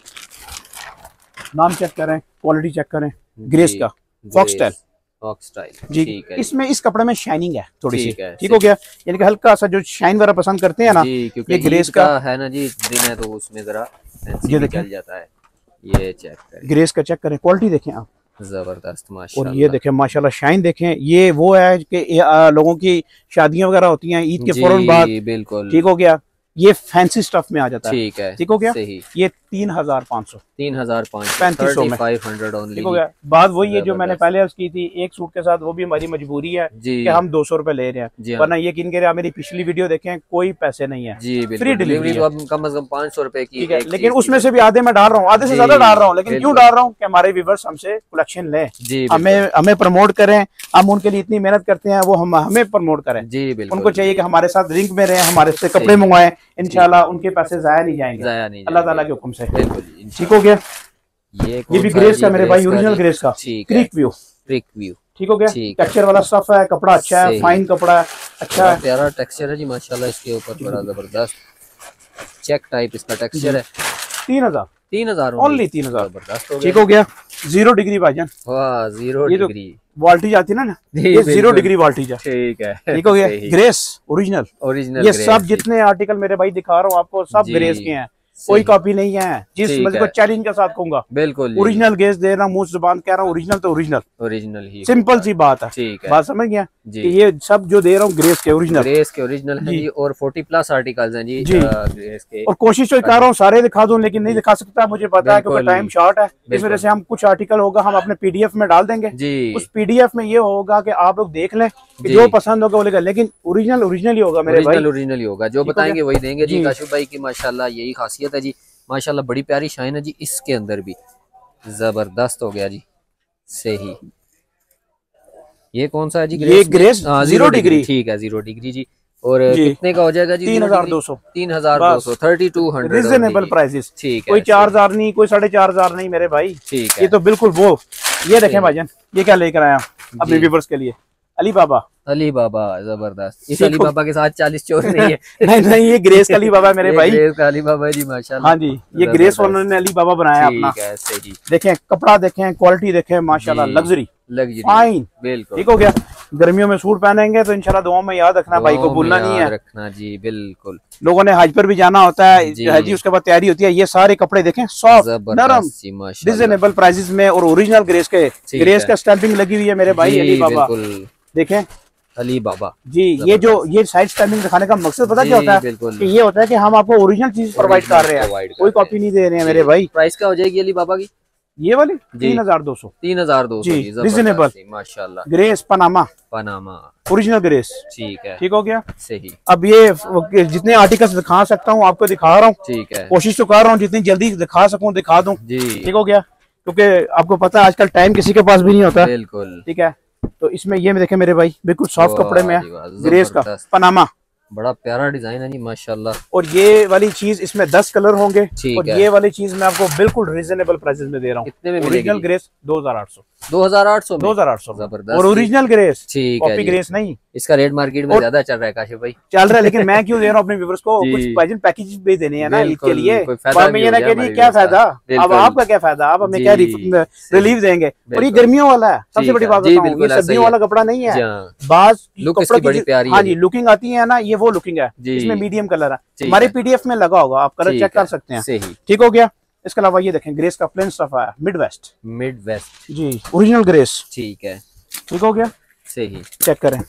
नाम चेक करें, क्वालिटी चेक करें, ग्रेस का फॉक्सटेल जी। इसमें इस कपड़े में शाइनिंग है थोड़ी सी, ठीक हो गया, यानी कि हल्का सा जो शाइन वगैरह पसंद करते हैं ना, ये ग्रेस का है ना जी, दिन है तो उसमें जरा ये चल जाता है। ये चेक करें, ग्रेस का चेक करें, क्वालिटी देखें आप, जबरदस्त माशाल्लाह। और ये देखें माशाल्लाह शाइन देखें, ये वो है कि लोगों की शादियां वगैरह होती हैं ईद के फौरन बाद, बिल्कुल ठीक हो गया, ये फैंसी स्टफ में आ जाता है। ठीक है, ठीक हो गया, ये तीन हजार पाँच सौ तीन हजार पाँच सौ पैंतीस सौ में फाइव हंड्रेड ओनली। ठीक हो गया, बात वही है जो मैंने पहले अर्ज की थी, एक सूट के साथ वो भी हमारी मजबूरी है कि हम दो सौ रुपए ले रहे हैं, वरना ये किन के मेरी पिछली वीडियो देखें, कोई पैसे नहीं है जी, फ्री डिलीवरी कम अज कम पाँच सौ रुपए की है। लेकिन उसमें से भी आधे मैं डाल रहा हूँ, आधे से ज्यादा डाल रहा हूँ, लेकिन क्यों डाल रहा हूँ कि हमारे व्यूअर्स हमसे कलेक्शन लें, हमें हमें प्रमोट करें, हम उनके लिए इतनी मेहनत करते हैं, वो हम हमें प्रमोट करें जी। उनको चाहिए कि हमारे साथ लिंक में रहे, हमारे से कपड़े मंगवाएं, इंशाल्लाह उनके पैसे जाया नहीं जाएंगे अल्लाह ताला के हुक्म से। ठीक हो गया, ये ये भी ग्रेस का मेरे भाई, ओरिजिनल ग्रेस का क्रिक व्यू, क्रिक व्यू ठीक हो गया, टेक्सचर वाला स्टफ है, कपड़ा अच्छा है, फाइन कपड़ा है, अच्छा है, प्यारा टेक्सचर है जी माशाल्लाह। इसके ऊपर बड़ा जबरदस्त चेक टाइप इसका टेक्सचर है। तीन हजार तीन हजार ओनली तीन हजार ठीक हो गया। जीरो डिग्री भाईजान, वाह जीरो डिग्री वोल्टेज आती है ना, ये जीरो डिग्री वोल्टेज है। ठीक है, ठीक हो गया। ग्रेस ओरिजिनल, ओरिजिनल ये सब जितने आर्टिकल मेरे भाई दिखा रहा हूँ आपको सब ग्रेस के हैं, कोई कॉपी नहीं है। जिस मैं को चैलेंज के साथ कहूंगा बिल्कुल ओरिजिनल गैस दे रहा हूँ, मुंह जुबान कह रहा हूँ ओरिजिनल तो ओरिजिनल ओरिजिनल ही, सिंपल सी बात है। ठीक है, बात समझ गया कि ये सब जो दे रहा हूँ ग्रेस के ओरिजिनल, ग्रेस के ओरिजिनल है जी। और चालीस प्लस आर्टिकल्स हैं जी, जी। ग्रेस के। और कोशिश तो कर रहा हूँ सारे दिखा दूं, लेकिन नहीं दिखा सकता, मुझे पता है क्योंकि टाइम शॉर्ट है। इस वजह से हम कुछ आर्टिकल होगा हम अपने पीडीएफ में डाल देंगे जी। उस पीडीएफ में ये होगा कि आप लोग देख लें, जो पसंद होगा वो लेगा, लेकिन ओरिजिनल ओरिजिनल ही होगा मेरे भाई, ओरिजिनल ही होगा, जो बताएंगे वही देंगे जी। काशिफ भाई की माशाल्लाह यही खासियत है जी, माशाल्लाह बड़ी प्यारी शाइन है जी। इसके अंदर भी जबरदस्त हो गया जी, सही। ये कौन सा है जी? ग्रेस, ये ग्रेस जीरो डिग्री, ठीक है जीरो डिग्री जी। और कितने का हो जाएगा जी? तीन हजार दो सौ तीन हजार दो सौ thirty two hundred reasonable prices. ठीक है, कोई चार हजार नहीं, कोई साढ़े चार हजार नहीं मेरे भाई। ठीक है, ये तो बिल्कुल वो। ये देखें भाईजान, ये क्या लेकर आया अपने व्यूअर्स के लिए, अली बाबा। अली बाबा जबरदस्त। इस अली बाबा के साथ चालीस चोर नहीं है। नहीं नहीं, ये ग्रेस का अली बाबा मेरे भाई, ग्रेस का अली बाबा जी माशाल्लाह। हाँ जी, ये ग्रेस उन्होंने अली बाबा बनाया अपना। ठीक है, सही। देखें कपड़ा, देखें क्वालिटी, देखें माशाल्लाह, लग्जरी लग्जरी फाइन, बिल्कुल ठीक हो गया। गर्मियों में सूट पहनेंगे तो इंशाल्लाह दुआ में याद रखना, भाई को भूलना नहीं है रखना जी, बिल्कुल। लोगों ने हज पर भी जाना होता है जी, हजी उसके बाद तैयारी होती है। ये सारे कपड़े देखें सॉफ्ट नरम रिजनेबल प्राइसेस में, और ओरिजिनल ग्रेस के, ग्रेस का स्टैंपिंग लगी हुई है मेरे भाई अली बाबा। देखें अली बाबा जी, ये जो ये साइड स्टैंपिंग दिखाने का मकसद पता क्या होता है कि ये होता है कि हम आपको ओरिजिनल चीज प्रोवाइड कर रहे हैं, कोई कॉपी नहीं दे रहे हैं मेरे भाई। प्राइस क्या हो जाएगी अली बाबा की? ये वाली तीन हजार दो सौ तीन हजार दो सौ रिजनेबल माशाल्लाह। Grace Panama, Panama original grace, ठीक है, ठीक हो गया, सही। अब ये जितने आर्टिकल्स दिखा सकता हूँ आपको दिखा रहा हूँ, ठीक है, कोशिश तो कर रहा हूँ जितनी जल्दी दिखा सकूँ दिखा दूँ जी, ठीक हो गया। क्योंकि आपको पता है आजकल टाइम किसी के पास भी नहीं होता, बिल्कुल ठीक है। तो इसमें ये देखे मेरे भाई बिल्कुल सॉफ्ट कपड़े में ग्रेस का पनामा, बड़ा प्यारा डिजाइन है जी माशाल्लाह। और ये वाली चीज इसमें दस कलर होंगे, और ये वाली चीज मैं आपको बिल्कुल रिजनेबल प्राइसेस में दे रहा हूँ। कितने में? ओरिजिनल ग्रेस दो हजार आठ सौ दो हजार आठ सौ दो हजार आठ सौ जबरदस्त। और ओरिजिनल ग्रेस, ठीक है, कॉपी ग्रेस नहीं। इसका रेट मार्केट में ज्यादा चल रहा है काशिफ भाई, चल रहा है, लेकिन मैं क्यों दे रहा हूँ अपने व्यूअर्स को, कुछ भाईजान पैकेज भी देने हैं ना ईद के लिए। क्या फायदा, अब आपका क्या फायदा, आप हमें क्या रिलीफ देंगे। और ये गर्मियों वाला है, सबसे बड़ी बात बताऊं, ये सर्दियों वाला कपड़ा नहीं है। बाज हाँ जी, लुकिंग आती है ना, ये वो लुकिंग है, इसमें मीडियम कलर है, हमारे पीडीएफ में लगा होगा, आप कलर चेक कर सकते हैं, ठीक हो गया। इसके अलावा ये देखें ग्रेस का प्लेन स्टफ है, मिड वेस्ट, मिड वेस्ट जी, ओरिजिनल ग्रेस, ठीक है, ठीक हो गया, सही। चेक करें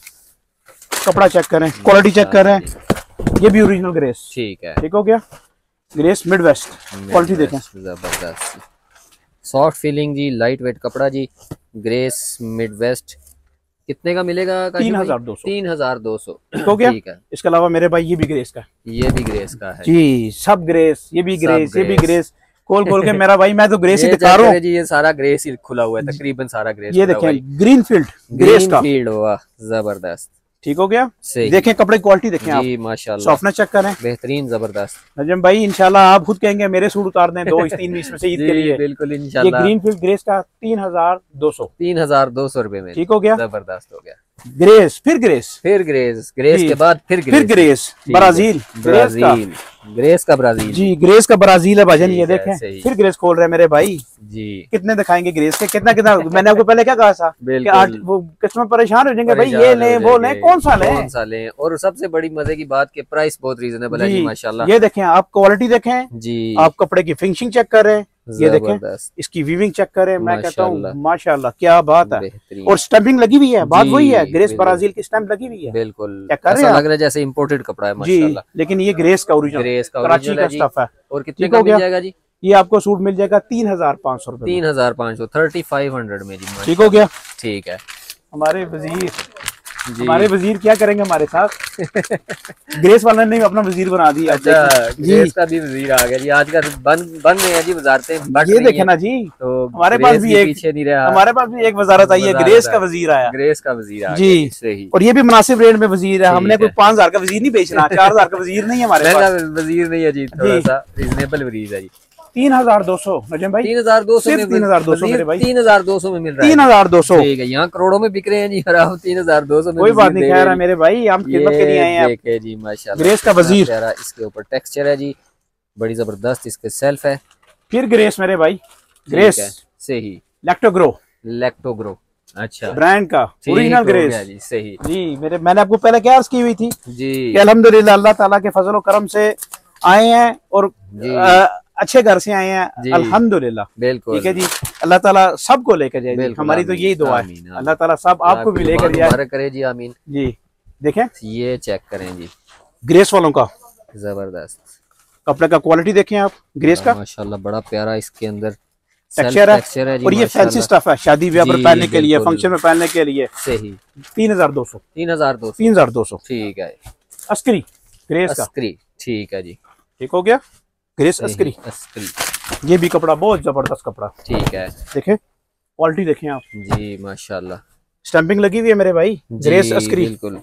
कपड़ा, चेक करें क्वालिटी, चेक करें, ये भी ओरिजिनल ग्रेस, ठीक है, ठीक हो गया। ग्रेस मिड वेस्ट क्वालिटी देखें, जबरदस्त सॉफ्ट फीलिंग जी, लाइट वेट कपड़ा जी, ग्रेस मिड वेस्ट। कितने का मिलेगा? तीन हजार दो सौ तीन हजार दो सौ हो गया, ठीक है। इसके अलावा मेरे भाई ये भी ग्रेस का, ये भी ग्रेस का है जी, सब ग्रेस, ये भी ग्रेस, ये भी ग्रेस, खोल खोल के मेरा भाई मैं तो ग्रेस ही दिखा रहा हूँ जी। ये सारा ग्रेस ही खुला हुआ है, तकरीबन सारा ग्रेस। ये देखें ग्रीन फील्ड, ग्रेस का फील्ड, वाह जबरदस्त, ठीक हो गया। देखें कपड़े क्वालिटी देखें आप माशाल्लाह, सॉफ्टनेस चेक करें, बेहतरीन जबरदस्त। नजम भाई इंशाल्लाह आप खुद कहेंगे मेरे सूट उतार दें दो इस तीन में से ईद के लिए, बिल्कुल इंशाल्लाह। ये ग्रीन फील्ड ग्रेस का तीन हजार दो सौ तीन हजार दो सौ रुपए में, ठीक हो गया, जबरदस्त हो गया। ग्रेस, फिर ग्रेस, फिर ग्रेस, ग्रेस के बाद फिर ग्रेस, फिर ग्रेस, ब्राजील, ब्राजील, ग्रेस का ब्राजील जी, ग्रेस का ब्राजील है भाजन। ये देखें फिर ग्रेस खोल रहे हैं मेरे भाई जी। कितने दिखाएंगे ग्रेस के, कितना कितना मैंने आपको पहले क्या कहा था कि वो कस्टमर परेशान हो जाएंगे, भाई ये लें वो लें, कौन सा लें, कौन सा लें। और सबसे बड़ी मजे की बात के प्राइस बहुत रीजनेबल है जी माशाल्लाह। ये देखें आप क्वालिटी देखें जी, आप कपड़े की फिनिशिंग चेक करें, ये देखें इसकी वीविंग चेक करें, मैं कहता हूँ माशाल्लाह क्या बात है। और स्टैंपिंग लगी हुई है, बात वही है, ग्रेस ब्राजील की स्टैंप लगी हुई है, बिल्कुल ऐसा लग रहा है जैसे इंपोर्टेड कपड़ा है माशाल्लाह। लेकिन ये ग्रेस का ओरिजिनल, ग्रेस का कराची का स्टफ है। और कितने का मिल जाएगा जी? ये आपको सूट मिल जाएगा तीन हजार पाँच सौ रुपए, तीन हजार पाँच सौ थर्टी फाइव हंड्रेड में जी, ठीक हो गया, ठीक है। हमारे वजीर हमारे वजीर क्या करेंगे हमारे साथ ग्रेस वाला ने अपना वजीर बना दिया। अच्छा, ग्रेस का भी वजीर आ गया जी। आज का बन बन रहे हैं जी वजारतें, ये देखे ना जी। तो हमारे पास भी एक पीछे नहीं रहा, हमारे पास भी एक वजारत आई है, ग्रेस का वजीर आया, ग्रेस का वजीर आया जी, सही। और ये भी मुनासिब रेट में वजीर है, हमने कोई पाँच हजार का वजीर नहीं बेचना, चार हजार का वजीर नहीं है हमारे पास, वजीर नहीं है जी, थोड़ा सा रीजनेबल वजीर है जी। तीन हजार दो सौ नजम भाई, तीन हजार दो सौ तीन हजार दो सौ मेरे भाई, तीन हजार दो सौ में मिल रहा है, तीन हजार दो सौ, ठीक है। यहाँ करोड़ों में बिक रहे हैं जी, और तीन हजार दो सौ में कोई बात नहीं कह रहा मेरे भाई, हम खिदमत के लिए आए हैं। देखे जी माशाल्लाह, ग्रेस का वजीर, इसके ऊपर टेक्सचर है जी, बड़ी जबरदस्त इसके सेल्फ है, फिर ग्रेस मेरे भाई, ग्रेस सही, लैक्टोग्रो, लैक्टोग्रो अच्छा ब्रांड का ओरिजिनल ग्रेस जी। सही जी मेरे, मैंने आपको पहले क्या अर्ज की हुई थी जी कि अल्हम्दुलिल्लाह अल्लाह ताला के फजल और करम से आए हैं और आ, अच्छे घर से आए हैं अल्हम्दुलिल्लाह। बिल्कुल ठीक है जी, अल्लाह ताला सबको लेकर जाए, हमारी तो यही दुआ है, अल्लाह ताला सब आपको भी लेकर जाए करे जी, आमीन जी। देखें ये चेक करें जी, ग्रेस वालों का जबरदस्त कपड़े का क्वालिटी देखें आप, ग्रेस का माशाल्लाह बड़ा प्यारा इसके अंदर टेक्सचर है, है और ये फैंसी स्टफ है, शादी ब्याह पर पहनने के लिए, फंक्शन में पहनने के लिए। सही, तीन हजार दो सौ तीन हजार दो तीन हजार दो सौ ठीक है। अस्करी ग्रेस का, अस्करी ठीक है जी, ठीक हो गया, ग्रेस अस्करी अस्करी। ये भी कपड़ा बहुत जबरदस्त कपड़ा, ठीक है, देखें क्वालिटी देखें आप जी माशाल्लाह, स्टैंपिंग लगी हुई है मेरे भाई, ग्रेस अस्करी बिल्कुल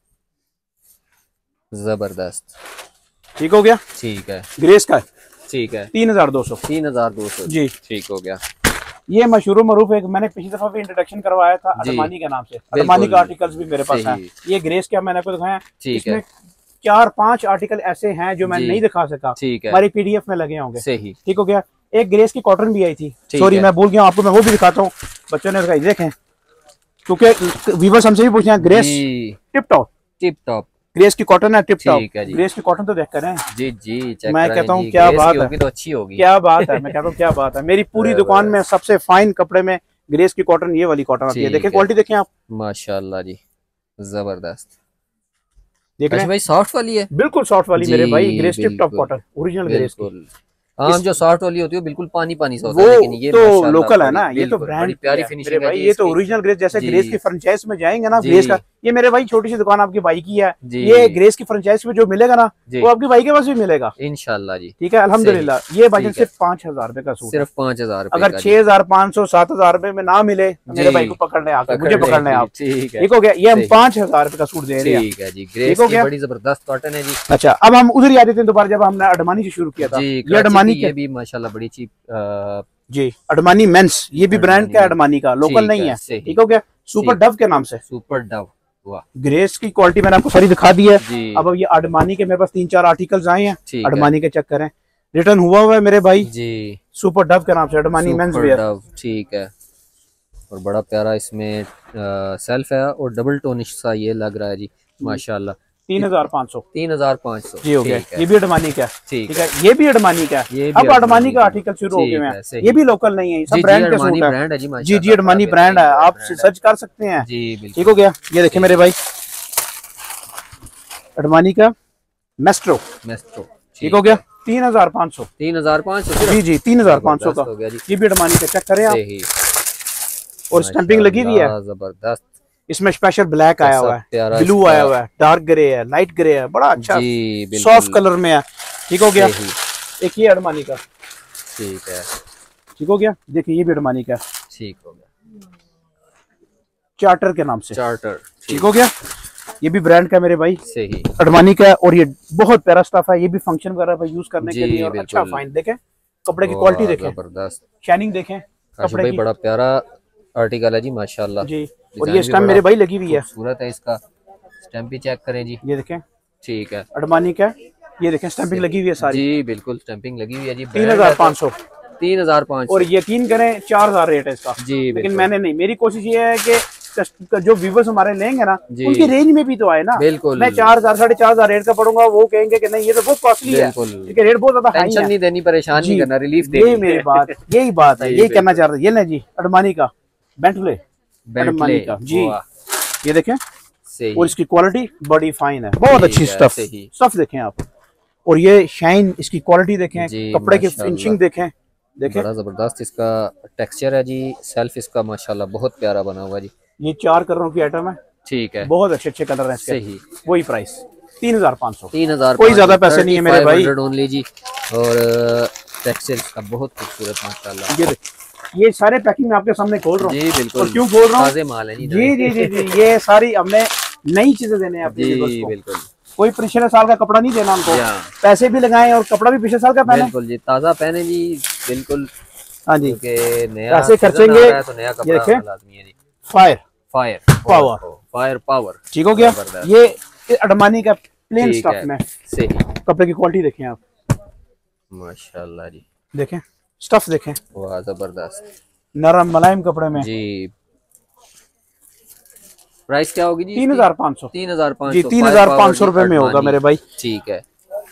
जबरदस्त, ठीक हो गया, ठीक है, ग्रेस का ठीक है, तीन हजार दो सौ तीन हजार दो सौ जी, ठीक हो गया। ये मशहूर मरूफ एक मैंने पिछली दफा भी इंट्रोडक्शन करवाया था अडमानी के नाम से, अडमानी का आर्टिकल्स भी मेरे पास हैं। ये ग्रेस का मैंने आपको दिखाया, इसमें चार पांच आर्टिकल ऐसे हैं जो मैं नहीं दिखा सका, हमारी पीडीएफ में लगे होंगे। सही, ठीक हो गया। एक ग्रेस की कॉटन भी आई थी, सॉरी मैं भूल गया आपको, मैं वो भी दिखाता हूँ, बच्चों ने दिखाई, देखें क्योंकि व्यूअर्स हमसे भी पूछे हैं grace tip top, tip top grace की कॉटन है, टिप टॉप ग्रेस की कॉटन तो देख कर जी जी चेक मैं कहता हूँ क्या बात है, तो अच्छी होगी, क्या बात है, मैं कहता हूँ क्या बात है। मेरी पूरी दुकान में सबसे फाइन कपड़े में ग्रेस की कॉटन, ये वाली कॉटन आती है, देखें क्वालिटी देखें आप, माशाल्लाह जी जबरदस्त। देख रहे हैं भाई सॉफ्ट वाली है, बिल्कुल सॉफ्ट वाली मेरे भाई, grace tip top cotton original grace की। हाँ जो सॉफ्ट वाली होती है बिल्कुल पानी पानी सा होता है, लेकिन ये तो लोकल है ना, ये तो ब्रांड प्यारी फिनिशिंग है, ये तो ओरिजिनल ग्रेस, जैसे ग्रेस की फ्रेंचाइज में जाएंगे ना ग्रेस का, ये मेरे भाई छोटी सी दुकान आपकी भाई की है, ये ग्रेस की फ्रेंचाइज में जो मिलेगा ना वो आपकी भाई के पास भी मिलेगा इंशाल्लाह जी, ठीक है अल्हम्दुलिल्लाह। ये भाई सिर्फ पाँच हजार रुपए का सूट, सिर्फ पाँच हजार, अगर छह हजार पाँच सौ सात हजार रुपए में ना मिले मेरे भाई को पकड़ने आकर, मुझे पकड़ने आप, ठीक हो गया। ये हम पाँच हजार रुपए का सूट दे रहे हैं, ठीक है जी, ग्रेस की बड़ी जबरदस्त कॉटन है जी। अच्छा अब हम उधर ही आ जाते हैं दोबारा, जब हमने अडमानी से शुरू किया था, ये अडमानी ये भी माशाल्लाह बड़ी चीप जी, अडमानी मेंस, ये भी ब्रांड का अडमानी का, लोकल नहीं है, ठीक हो गया, सुपर डव के नाम से, सुपर डव। ग्रेस की क्वालिटी मैंने आपको सारी दिखा दी है। अब अब ये अडमानी के मेरे पास तीन चार आर्टिकल्स आए हैं, अडमानी के चेक करें, रिटर्न हुआ हुआ है मेरे भाई जी, सुपर डव के नाम से अडमानी मेंस वेयर, ठीक है। और बड़ा प्यारा इसमें आ, सेल्फ है और डबल टोनिश सा ये लग रहा है जी माशाल्लाह। तीन हजार पाँच सौ तीन हजार पाँच सौ जी हो गया। ये भी अडमानी का, ठीक है, ये भी अडमानी का, अब अडमानी का आर्टिकल शुरू हो गए हैं, ये भी लोकल नहीं है, सब ब्रांड के सूट है जी जी, अडमानी ब्रांड है, आप सर्च कर सकते हैं जी, ठीक हो गया। ये देखिए मेरे भाई अडमानी का मेस्ट्रो, मेस्ट्रो ठीक हो गया, तीन हजार पाँच सौ तीन हजार पाँच सौ जी जी, तीन हजार पाँच सौ का, ये भी अडमानी का, चेक करें आप, और स्टैंपिंग लगी हुई है जबरदस्त। इसमें स्पेशल ब्लैक आया हुआ है, ब्लू आया हुआ है, डार्क ग्रे है, लाइट ग्रे है, बड़ा अच्छा सॉफ्ट कलर में है, ठीक हो गया। एक ये अडमानी का, ठीक है, ठीक हो गया। देखिए ये भी अडमानी का, ठीक हो गया, चार्टर के नाम से, चार्टर ठीक हो गया। ये भी ब्रांड का मेरे भाई, सही अडमानी का, और ये बहुत प्यारा स्टफ है, ये भी फंक्शन वगैरह पर यूज करने के लिए, और अच्छा फाइन। देखें कपड़े की क्वालिटी देखें, जबरदस्त शाइनिंग देखें, कपड़े की बड़ा प्यारा आर्टिकल है जी माशाल्लाह जी। और ये स्टैम्प मेरे भाई लगी हुई है, खूबसूरत है, इसका स्टैम्प भी चेक करें जी, ये देखें, ठीक है, अडमानी का, ये देखें स्टैम्पिंग लगी हुई है सारी जी, बिल्कुल स्टैम्पिंग लगी हुई है जी। तीन हजार पाँच सौ तीन हजार पाँच सौ और यकीन करें चार हजार रेट है इसका जी, लेकिन मैंने नहीं, मेरी कोशिश ये है कि जो व्यूवर्स हमारे लेंगे ना उनकी रेंज में भी तो आए ना, बिल्कुल। मैं चार हजार साढ़े चार हजार रेट का पड़ूंगा, वो कहेंगे कि नहीं ये तो बहुत कॉस्टली है, लेकिन रेट बहुत ज्यादा हाई है, नहीं देनी, परेशान नहीं करना, रिलीफ देनी, ये मेरी बात, यही बात है, यही कहना चाह रहे। ये ना जी अडमानी का बेंटले, बेंटले का जी, ये देखें, और इसकी क्वालिटी बड़ी फाइन है, बहुत अच्छी स्टफ स्टफ देखें आप, और ये शाइन, इसकी क्वालिटी देखें, कपड़े की फिनिशिंग देखें, देखें बड़ा जबरदस्त इसका टेक्सचर है जी, सेल्फ इसका माशाल्लाह बहुत प्यारा बना हुआ जी। ये चार कलरों की आइटम है, ठीक है, बहुत अच्छे अच्छे कलर हैं इसके, सही, वही प्राइस तीन हजार पाँच सौ तीन हजार कोई ज्यादा पैसे नहीं है मेरे भाई, ओनली जी। और टेक्सचर इसका बहुत खूबसूरत माशाल्लाह। ये ये सारे पैकिंग मैं आपके सामने खोल रहा हूँ जी, बिल्कुल, और क्यों खोल रहा हूँ, ताज़े माल है जी जी जी जी, ये सारी हमने नई चीजें देने हैं आपके जी, बिल्कुल, कोई पिछले साल का कपड़ा नहीं देना हमको, पैसे भी लगाएं और कपड़ा भी पिछले साल का पहने, बिल्कुल जी, ताजा पहने जी, बिल्कुल, हाँ जी, नया पैसे खर्चेंगे तो नया कपड़ा लाजमी है जी। Fire fire power fire power, ठीक हो गया। ये अडमानी का प्लेन स्टफ में, सही, कपड़े की क्वालिटी देखें आप माशाल्लाह जी, देखें स्टफ देखें, वाह जबरदस्त, नरम मुलायम कपड़े में जी। प्राइस क्या होगी जी? तीन हजार पाँच सौ तीन हजार पाँच जी, तीन हजार पाँच सौ रुपए में होगा मेरे भाई। ठीक है,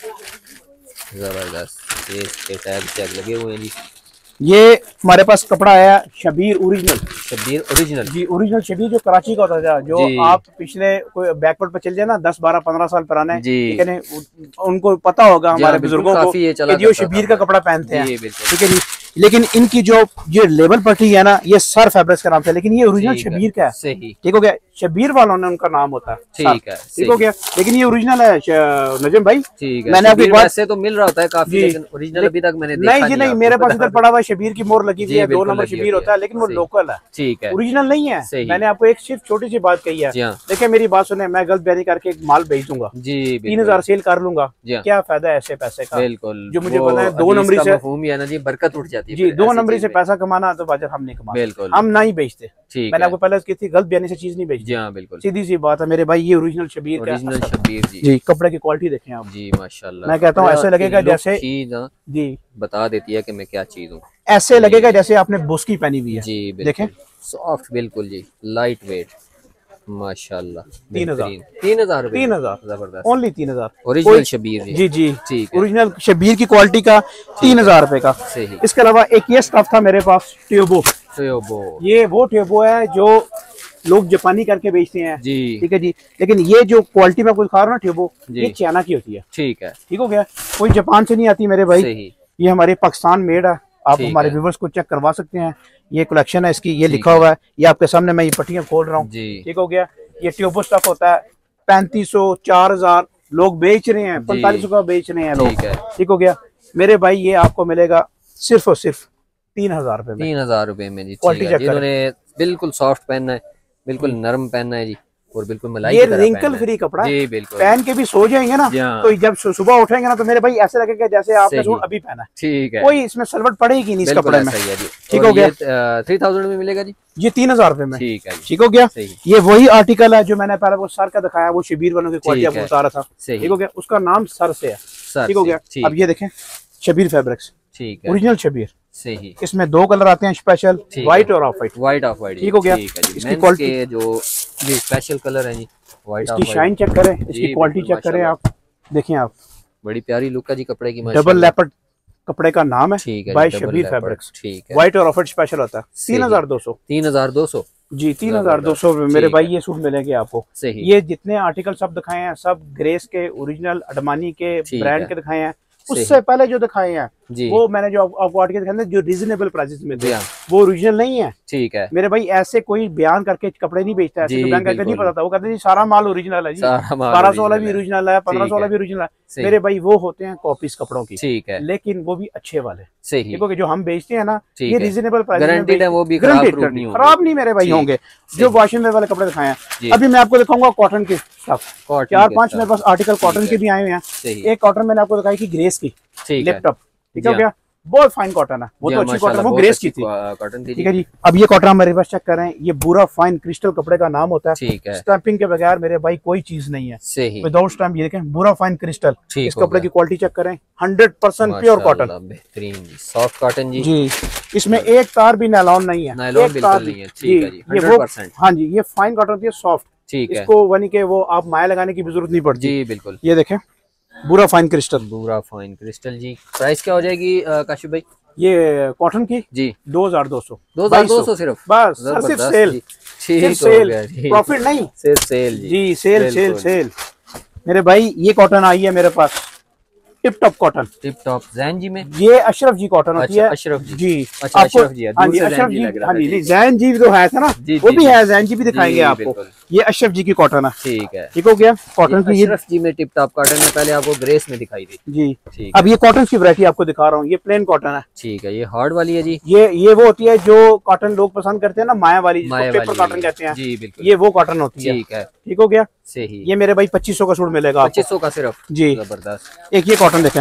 जबरदस्त। ये इसके टैग टैग लगे हुए हैं जी। ये हमारे पास कपड़ा आया शबीर ओरिजिनल। शबीर ओरिजिनल जी, ओरिजिनल शबीर जो कराची का होता था, जो आप पिछले कोई बैकवर्ड पे चल जाए ना, दस बारह पंद्रह साल पुराने, ठीक है, उनको पता होगा हमारे बुजुर्गों को कि जो शबीर का कपड़ा पहनते हैं, ठीक है जी। लेकिन इनकी जो ये लेबल पट्टी है ना, ये सर फैब्रिक्स का नाम था, लेकिन ये ओरिजिनल शबीर का है, ठीक हो गया। शबीर वालों ने उनका नाम होता है, ठीक है, ठीक हो गया। लेकिन ये ओरिजिनल है नजम भाई। ठीक है, मैंने आपकी बात से तो मिल रहा होता है काफी, लेकिन ओरिजिनल अभी तक मैंने देखा नहीं जी, नहीं। मेरे पास इधर पड़ा हुआ शबीर की मोहर लगी हुई है, दो नंबर शबीर होता है, लेकिन वो लोकल है, ठीक है, ओरिजिनल नहीं है। मैंने आपको एक सिर्फ छोटी सी बात कही है, देखिए मेरी बात सुने, मैं गलत बयानी करके एक माल बेच दूंगा जी, तीन हजार सेल कर लूंगा, क्या फायदा है ऐसे पैसे का? बिल्कुल, जो मुझे पता है दो नंबरी से बरकत उठ जाती है जी, दो नंबरी से पैसा कमाना तो बाजार हम नहीं कमाते, बिल्कुल, हम नहीं बेचते। मैंने आपको पहले की थी, गलत बयानी से चीज नहीं बेचती, बिल्कुल सीधी सी बात है मेरे भाई। ये ओरिजिनल शबीर का, ओरिजिनल शबीर जी, जी। कपड़े की क्वालिटी देखें आप जी, माशाल्लाह। मैं कहता हूँ ऐसे लगेगा जैसे जी बता देती है कि मैं क्या चीज हूँ, ऐसे लगेगा जैसे आपने बुस्की पहनी हुई है जी, देखें, सॉफ्ट बिल्कुल जी, लाइट वेट, माशाल्लाह। तीन हजार तीन हजार तीन हजार जबरदस्त, ओनली तीन हजार ओरिजिनल शबीर जी, जी ठीक, ओरिजिनल शबीर की क्वालिटी का तीन हजार रुपए का। सही। इसके अलावा एक ये स्टफ था मेरे पास, ट्यूबो। ट्यूबो, ये वो ट्यूबो है जो लोग जापानी करके बेचते हैं जी, ठीक है जी। लेकिन ये जो क्वालिटी में कुछ खा रहा हूँ ना ट्यूबो, ये चाइना की होती है, ठीक है, ठीक हो गया, कोई जापान से नहीं आती मेरे भाई। सही। ये हमारे पाकिस्तान मेड है, आप हमारे व्यूवर्स को चेक करवा सकते हैं। ये कलेक्शन है इसकी, ये लिखा हुआ है, ये आपके सामने मैं ये पट्टियां खोल रहा हूँ, ठीक हो गया। ये ट्यूबो स्टफ होता है, पैंतीस सौ चार हजार लोग बेच रहे हैं, पैंतालीस सौ का बेच रहे हैं लोग, ठीक हो गया मेरे भाई। ये आपको मिलेगा सिर्फ और सिर्फ तीन हजार रुपए में, तीन हजार रुपए में जी। जिन्होंने बिल्कुल सॉफ्ट पहनना है, बिल्कुल नरम पहनना है जी, और बिल्कुल मलाई, ये रिंकल फ्री कपड़ा जी, बिल्कुल पहन के भी सो जाएंगे ना, तो जब सुबह उठेंगे ना तो मेरे भाई ऐसे लगेगा जैसे आपने सूट अभी पहना है, ठीक है, कोई इसमें सलवट पड़ेगी नहीं इस कपड़े में, ठीक हो गया। थ्री थाउजेंड में मिलेगा जी, ये तीन हजार रुपए में, ठीक है, ठीक हो गया। ये वही आर्टिकल है जो मैंने पहले वो सर का दिखाया, वो शबीर वालों की क्वालिटी आपको बता रहा था, ठीक हो गया, उसका नाम सर से है, ठीक हो गया। अब ये देखें शबीर फैब्रिक्स, ठीक है, ओरिजिनल शबीर। सही। इसमें दो कलर आते हैं स्पेशल, व्हाइट और off white, white off white, ठीक हो गया। इसकी क्वालिटी जो ये स्पेशल कलर है जी, व्हाइट, इसकी शाइन चेक करें, इसकी क्वालिटी चेक करें आप, देखें आप, बड़ी प्यारी लुक है जी कपड़े की। डबल लेपर्ड कपड़े का नाम है बाय शबीर फैब्रिक्स, ठीक है, व्हाइट और ऑफ व्हाइट स्पेशल होता है। तीन हजार दो सौ तीन हजार दो सौ जी, तीन हजार दो सौ मेरे भाई ये सूट मिलेंगे आपको। सही। ये जितने आर्टिकल सब दिखाए हैं सब ग्रेस के, ओरिजिनल अडमानी के ब्रांड के दिखाए हैं। उससे पहले जो दिखाए हैं वो मैंने जो आपको आर्टिकल दिखाए जो रिजनेबल प्राइसेस में थे, वो ओरिजिनल नहीं है, ठीक है मेरे भाई। ऐसे कोई बयान करके कपड़े नहीं बेचता, ऐसे तो बयान करके नहीं पता था, वो कहते हैं सारा माल ओरिजिनल है जी, बारह सौ वाला भी ओरिजिनल है, पंद्रह सौ वाला भी ओरिजिनल है मेरे भाई। वो होते हैं कॉपीज कपड़ों की, ठीक है, लेकिन वो भी अच्छे वाले, ठीक है, जो हम बेचते हैं ना ये रिजनेबल प्राइस गारंटीड है, वो भी खराब नहीं मेरे भाई होंगे। जो वॉशिंग वाले कपड़े दिखाए हैं, अभी मैं आपको दिखाऊंगा कॉटन के स्टफ, चार पांच मेरे पास आर्टिकल कॉटन के भी आए हुए हैं। एक कॉटन मैंने आपको दिखाई की ग्रेस की लैपटॉप, ठीक है क्या, बहुत फाइन कॉटन है, वो तो अच्छी कॉटन, वो ग्रेस की थी, कॉटन थी, ठीक है जी। अब ये कॉटन मेरे पास चेक कर रहे हैं, ये पूरा फाइन क्रिस्टल कपड़े का नाम होता है, ठीक है, स्टैंपिंग के बगैर मेरे भाई कोई चीज नहीं है, सही, विदाउट स्टैंप। ये देखें पूरा फाइन क्रिस्टल, इस कपड़े की क्वालिटी चेक करें, हंड्रेड परसेंट प्योर कॉटन, बेहतरीन सॉफ्ट कॉटन जी जी। इसमें एक तार भी नायलॉन नहीं है, नायलॉन बिल्कुल नहीं है, ठीक है जी, हंड्रेड परसेंट। हाँ जी, ये फाइन कॉटन होती है, सॉफ्ट, ठीक है, इसको वनी के वो आप माया लगाने की भी जरूरत नहीं पड़ती जी, बिल्कुल। ये देखें बुरा फाइन क्रिस्टल, बुरा फाइन क्रिस्टल जी। प्राइस क्या हो जाएगी काशिफ भाई? ये कॉटन की जी दो हजार दो सौ दो हजार दो सौ सिर्फ, बस सिर्फ सेल, सिर्फ सेल, प्रॉफिट नहीं, सिर्फ सेल जी, सेल सेल सेल मेरे भाई। ये कॉटन आई है मेरे पास tip top cotton, tip top जैन जी में, ये अशरफ जी कॉटन होती है, अशरफ जी जी, अच्छा अशरफ जी, हाँ जी अशरफ जी, हाँ जी जैन जी जो है था ना वो भी है, जैन जी भी दिखाएंगे आपको। ये अशरफ जी की कॉटन है, ठीक है, ठीक हो गया। कॉटन की अशरफ जी में टिप टॉप कॉटन है, पहले आपको ग्रेस में दिखाई दी जी। अब ये कॉटन की वैरायटी आपको दिखा रहा हूँ, ये प्लेन कॉटन है, ठीक है, ये हार्ड वाली है जी। ये ये वो होती है जो कॉटन लोग पसंद करते हैं ना, माया वाली, पेपर कॉटन कहते हैं जी, बिल्कुल, ये वो कॉटन होती है, ठीक है, ठीक हो गया। सही। ये मेरे भाई पच्चीस सौ का सूट मिलेगा, पच्चीस सौ का सिर्फ जी, जबरदस्त। एक ये कॉटन देखें,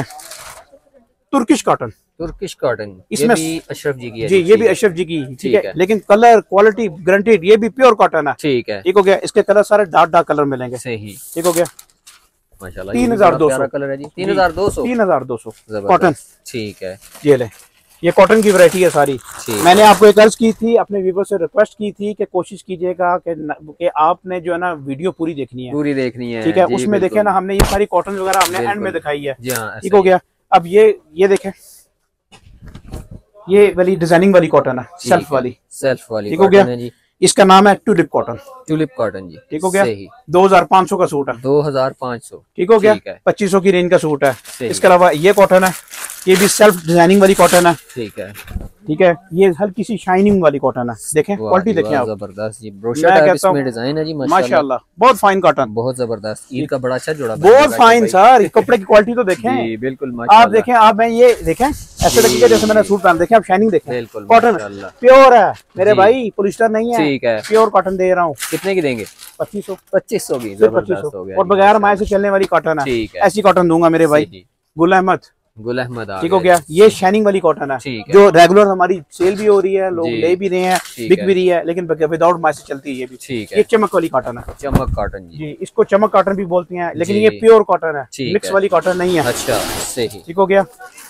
तुर्किश कॉटन, तुर्किश कॉटन, इसमें भी अशरफ जी की है जी, ये भी अशरफ जी की, ठीक है, लेकिन कलर क्वालिटी गारंटीड, ये भी प्योर कॉटन है, ठीक है, ठीक हो गया। इसके कलर सारे डार्क डार्क कलर मिलेंगे, सही, ठीक हो गया, माशाल्लाह। तीन हजार दो सौ कलर है जी, तीन हजार दो सौ तीन हजार दो सौ कॉटन, ठीक है। ये ले ये कॉटन की वैरायटी है सारी। मैंने आपको एक अर्ज की थी, अपने व्यूअर से रिक्वेस्ट की थी कि कोशिश कीजिएगा कि, कि आपने जो है ना वीडियो पूरी देखनी है, पूरी देखनी है, ठीक है। उसमें देखे ना हमने ये सारी कॉटन वगैरह हमने एंड में दिखाई है, ठीक हो गया। अब ये ये देखें, ये वाली डिजाइनिंग वाली कॉटन है, सेल्फ वाली, सेल्फ वाली, ठीक हो गया। इसका नाम है ट्यूलिप कॉटन, ट्यूलिप कॉटन जी, ठीक हो गया। दो हजार पाँच सौ का सूट है, दो हजार पाँच सौ, ठीक हो गया। पच्चीस सौ की रेंज का सूट है। इसके अलावा ये कॉटन है, ये भी सेल्फ डिजाइनिंग वाली कॉटन है, ठीक है, ठीक है। ये हल्की सी शाइनिंग वाली कॉटन है, देखें क्वालिटी देखें आप, जबरदस्त जी। ब्रोशर टाइप इसमें डिजाइन है जी, माशाल्लाह, बहुत फाइन कॉटन, बहुत जबरदस्त। ईद का बड़ा अच्छा जोड़ा, बहुत फाइन सर। कपड़े की क्वालिटी तो देखें, बिल्कुल आप देखें, आप मैं ये देखें, ऐसे लगेगा जैसे मैंने सूट पहन, देखें आप शाइनिंग देखें, कॉटन प्योर है मेरे भाई, पॉलिस्टर नहीं है, ठीक है, प्योर कॉटन दे रहा हूँ। कितने की देंगे? पच्चीस सौ, पच्चीस सौ की, पच्चीस सौ और बगैर माए से चलने वाली कॉटन है, ऐसी कॉटन दूंगा मेरे भाई। गुल अहमद, गुल अहमद, ठीक हो गया। ये शाइनिंग वाली कॉटन है, जो रेगुलर हमारी सेल भी हो रही है, लोग ले भी रहे हैं, बिक भी रही है, लेकिन विदाउट माए से चलती है ये भी, ठीक है। ये चमक वाली कॉटन है, चमक कॉटन जी, इसको चमक कॉटन भी बोलते हैं, लेकिन ये प्योर कॉटन है, मिक्स वाली कॉटन नहीं है। अच्छा, सही, ठीक हो गया।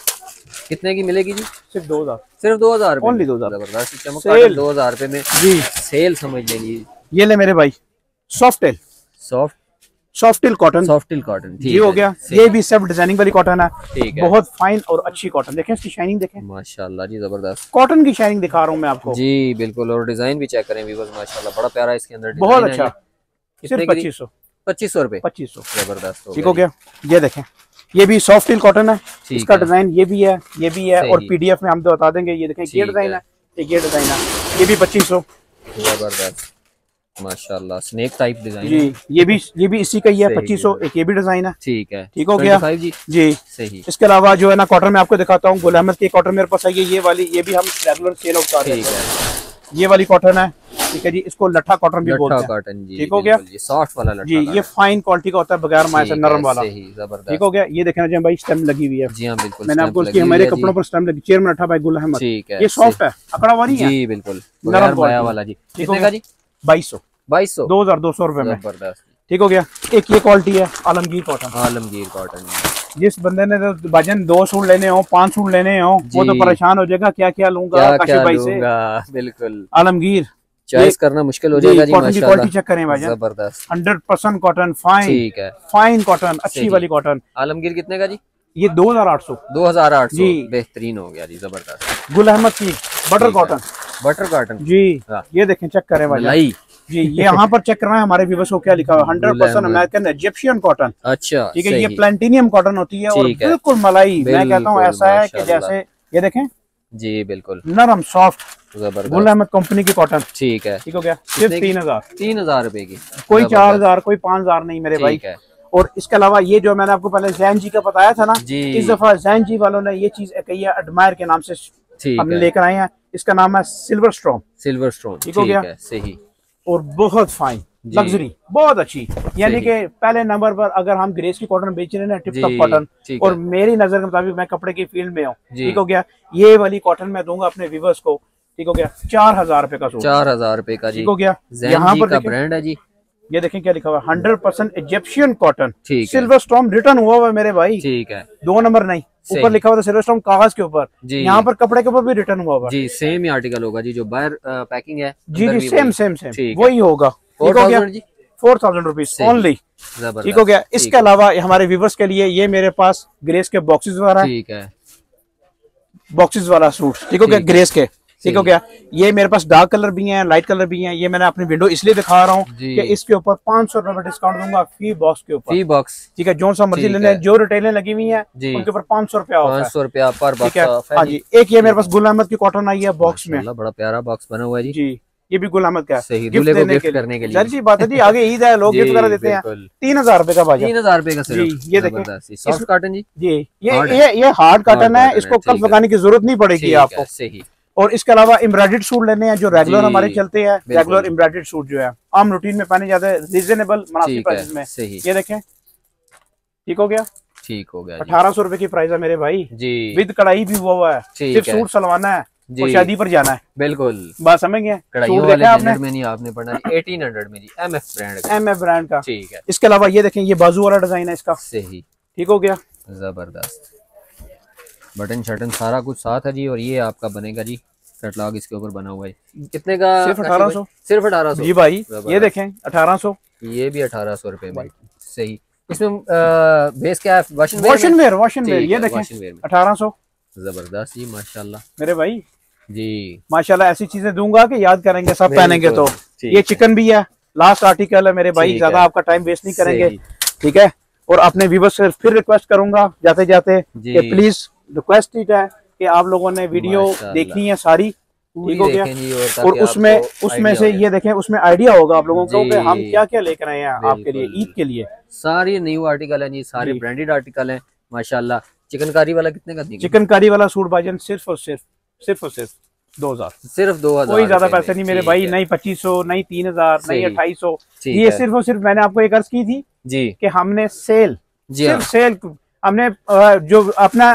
कितने की मिलेगी जी? सिर्फ दो हजार, सिर्फ दो हजार ओनली दो हजार जबरदस्त चमक कॉटन दो हजार रुपए में जी, सेल समझ लेंगे। ये ले मेरे भाई, सॉफ्ट टेल, सॉफ्ट सॉफ्टिल कॉटन, सॉफ्टिल कॉटन, ये हो गया। ये भी सब डिजाइनिंग वाली कॉटन है, ठीक है, बहुत फाइन और अच्छी कॉटन। देखें इसकी शाइनिंग देखें, माशाल्लाह जी, जबरदस्त कॉटन की शाइनिंग दिखा रहा हूँ मैं आपको जी, बिल्कुल। और डिजाइन भी चेक करें व्यूअर्स, माशाल्लाह बड़ा प्यारा इसके अंदर, बहुत अच्छा। सिर्फ पच्चीस सौ, पच्चीस सौ रुपए, पच्चीस सौ, जबरदस्त, ठीक हो गया। ये देखें, ये भी सॉफ्टिल कॉटन है, इसका डिजाइन ये भी है, ये भी है, और पीडीएफ में हम तो बता देंगे। ये देखें, ये डिजाइन है, ये डिजाइन है, ये भी पच्चीस सौ, जबरदस्त माशाल्लाह, स्नेक टाइप डिजाइन जी। ये भी ये भी इसी का ही है, पच्चीस सौ। एक ये भी डिजाइन है, ठीक है, ठीक हो गया जी, जी सही। इसके अलावा जो है ना कॉटन में आपको दिखाता हूँ, गुल अहमद की कॉटन मेरे पास है, ये वाली, ये भी हम रेगुलर सेल होता है, ये वाली कॉटन है, ठीक है जी। इसको लट्ठा कॉटन भी बोलते हैं, कॉटन जी, ठीक हो गया। ये सॉफ्ट वाला लट्ठा जी, ये फाइन क्वालिटी का होता है, बगैर माए से, नरम वाला, ठीक हो गया। ये देखना चाहिए भाई, स्टेम लगी हुई है, जी हाँ बिल्कुल। मैंने आपको उसकी हमारे कपड़ों पर स्टेम लगी, चेयरमैन लट्ठा भाई गुल अहमद, ठीक है। ये सॉफ्ट है, अकड़ा वाली है जी, बिल्कुल नरम वाला जी। कितने का जी? बाईस सौ, बाईस सौ, दो हजार दो सौ रुपए में, ठीक हो गया। एक ये क्वालिटी है आलमगीर कॉटन, आलमगीर कॉटन। जिस बंदे ने तो भाजन दो सूट लेने हो, पांच सूट लेने हो, वो तो परेशान हो जाएगा, क्या क्या लूंगा काशिफ भाई से, बिल्कुल। आलमगीर चॉइस करना मुश्किल हो जाएगा जी, कॉटन की क्वालिटी चेक करें भाई, जबरदस्त, हंड्रेड परसेंट कॉटन, फाइन, ठीक है, फाइन कॉटन, अच्छी वाली कॉटन। आलमगीर कितने का जी? ये दो हजार आठ सौ, दो हजार आठ सौ, बेहतरीन हो गया जी, जबरदस्त। गुल अहमद की बटर कॉटन, बटर कॉटन जी, ये देखें, चेक करें भाई जी। ये यहाँ पर चेक करना है हमारे व्यूअर्स को, क्या लिखा हुआ है, hundred percent American Egyptian cotton, अच्छा, ठीक है। ये प्लेटिनियम कॉटन होती है, और बिल्कुल मलाई, मैं कहता हूँ ऐसा है कि जैसे, ये देखें जी, बिल्कुल नरम सॉफ्ट, गुल अहमद कंपनी की कॉटन, ठीक है, ठीक हो गया। सिर्फ तीन हजार, तीन हजार रुपए की, कोई चार हजार कोई पाँच हजार नहीं मेरे भाई। और इसके अलावा ये जो मैंने आपको पहले जैन जी का बताया था ना, इस दफा जैन जी वालों ने ये चीज कही है, एडमायर के नाम से हमने लेकर आए हैं। इसका नाम है सिल्वर स्टोन, सिल्वर स्टोन, ठीक हो गया, सही। और बहुत फाइन लग्जरी, बहुत अच्छी, यानी कि पहले नंबर पर अगर हम ग्रेस की कॉटन बेच रहे हैं, टिप टॉप कॉटन, और मेरी नजर के मुताबिक मैं कपड़े की फील्ड में हूँ, ठीक हो गया। ये वाली कॉटन मैं दूंगा अपने व्यूअर्स को, ठीक हो गया, चार हजार रुपए का सूट, चार हजार रुपए का, ठीक हो गया। यहाँ पर ब्रांड है जी, ये देखें क्या लिखा हुआ, hundred percent Egyptian cotton, silver stone return हुआ हुआ मेरे भाई, ठीक है, दो नंबर नहीं, ऊपर लिखा हुआ था सिल्वर स्टोन कागज के ऊपर, यहाँ पर कपड़े के ऊपर भी रिटर्न हुआ हुआ जी, सेम ही आर्टिकल होगा जी, जो बाहर पैकिंग है जी जी, सेम सेम सेम वही होगा, ठीक हो गया। फोर थाउजेंड रुपीज ओनली, ठीक हो गया। इसके अलावा हमारे व्यूवर्स के लिए ये मेरे पास ग्रेस के बॉक्सेस वाला, ठीक है, बॉक्सेस वाला सूट, ठीक हो गया, ग्रेस के, ठीक हो गया। ये मेरे पास डार्क कलर भी हैं, लाइट कलर भी हैं। ये मैंने अपनी विंडो इसलिए दिखा रहा हूँ कि इसके ऊपर पाँच सौ रुपए डिस्काउंट दूंगा फी बॉक्स के ऊपर, फी बॉक्स, ठीक है। जो सा मर्जी लेने, जो रिटेलें लगी हुई हैं उनके ऊपर पाँच सौ रुपया, पाँच सौ रुपया पर बॉक्स, हाँ जी। एक ये मेरे पास गुल अहमद की कॉटन आई है बॉक्स में, बड़ा प्यारा बॉक्स बना हुआ है जी, ये भी गुल अहमद का है, गिफ्ट देने के करने के लिए, जाहिर सी बात है जी, आगे ईद है, लोग गिफ्ट वगैरह देते हैं। तीन हजार रुपए का बाजार, तीन हजार रुपए का सिर्फ, ये देखिए सॉफ्ट कॉटन जी, जी ये ये ये हार्ड कॉटन है, इसको कल लगाने की जरूरत नहीं पड़ेगी आपको, सही। और इसके अलावा एम्ब्रॉयडर्ड सूट लेने हैं जो रेगुलर हमारे चलते हैं, रेगुलर एम्ब्रॉयडर्ड सूट जो है आम रूटीन में पहने जाते हैं, रीजनेबल मुनासिब प्राइस में, ये देखें, ठीक हो गया, ठीक हो गया। अठारह सौ रुपए की प्राइस है मेरे भाई जी, विद कढ़ाई भी हुआ हुआ है, सिर्फ सूट सलवाना है और शादी पर जाना है, बिल्कुल, बात समझ गए। सूट देखा आपने में नहीं, आपने पढ़ना अठारह सौ में जी, एमएफ ब्रांड का, एमएफ ब्रांड का, ठीक है। इसके अलावा ये देखें, ये बाजू वाला डिजाइन है इसका, सही, ठीक हो गया, जबरदस्त। बटन शटन सारा कुछ साथ है जी। और ये आपका बनेगा जी कैटलॉग इसके ऊपर बना हुआ है। कितने का? सिर्फ अठारह सौ। सिर्फ अठारह सौ जी भाई, ये देखें अठारह सौ। ये भी अठारह सौ रुपए में। सही। इसमें बेस क्या है? Washing where. वॉशिंग वेयर ये देखें अठारह सौ। जबरदस्त जी माशाल्लाह मेरे भाई जी माशाल्लाह। ऐसी चीजें दूंगा कि याद करेंगे, सब पहनेंगे। तो ये चिकन भी है, लास्ट आर्टिकल है मेरे भाई, ज्यादा आपका टाइम वेस्ट नहीं करेंगे, ठीक है। और अपने व्यूअर्स से फिर रिक्वेस्ट करूंगा जाते जाते कि प्लीज रिक्वेस्ट इट है कि आप लोगों ने वीडियो देखनी है सारी, ठीक हो गया। और उसमें उसमें से ये देखें, उसमें आइडिया होगा आप लोगों को कि हम क्या क्या लेकर आए हैं आपके लिए ईद के लिए। सारी न्यू आर्टिकल है जी, सारे ब्रांडेड आर्टिकल है माशाल्लाह। चिकनकारी वाला कितने का? चिकनकारी वाला सूट भाईजान सिर्फ और सिर्फ सिर्फ और सिर्फ दो हजार। सिर्फ दो हजार, कोई ज्यादा पैसे नहीं मेरे भाई। नहीं पच्चीस सौ, नहीं तीन हजार, नहीं अट्ठाईस सौ। ये सिर्फ और सिर्फ मैंने आपको एक अर्ज की थी जी कि हमने सेल सिर्फ सेल हमने जो अपना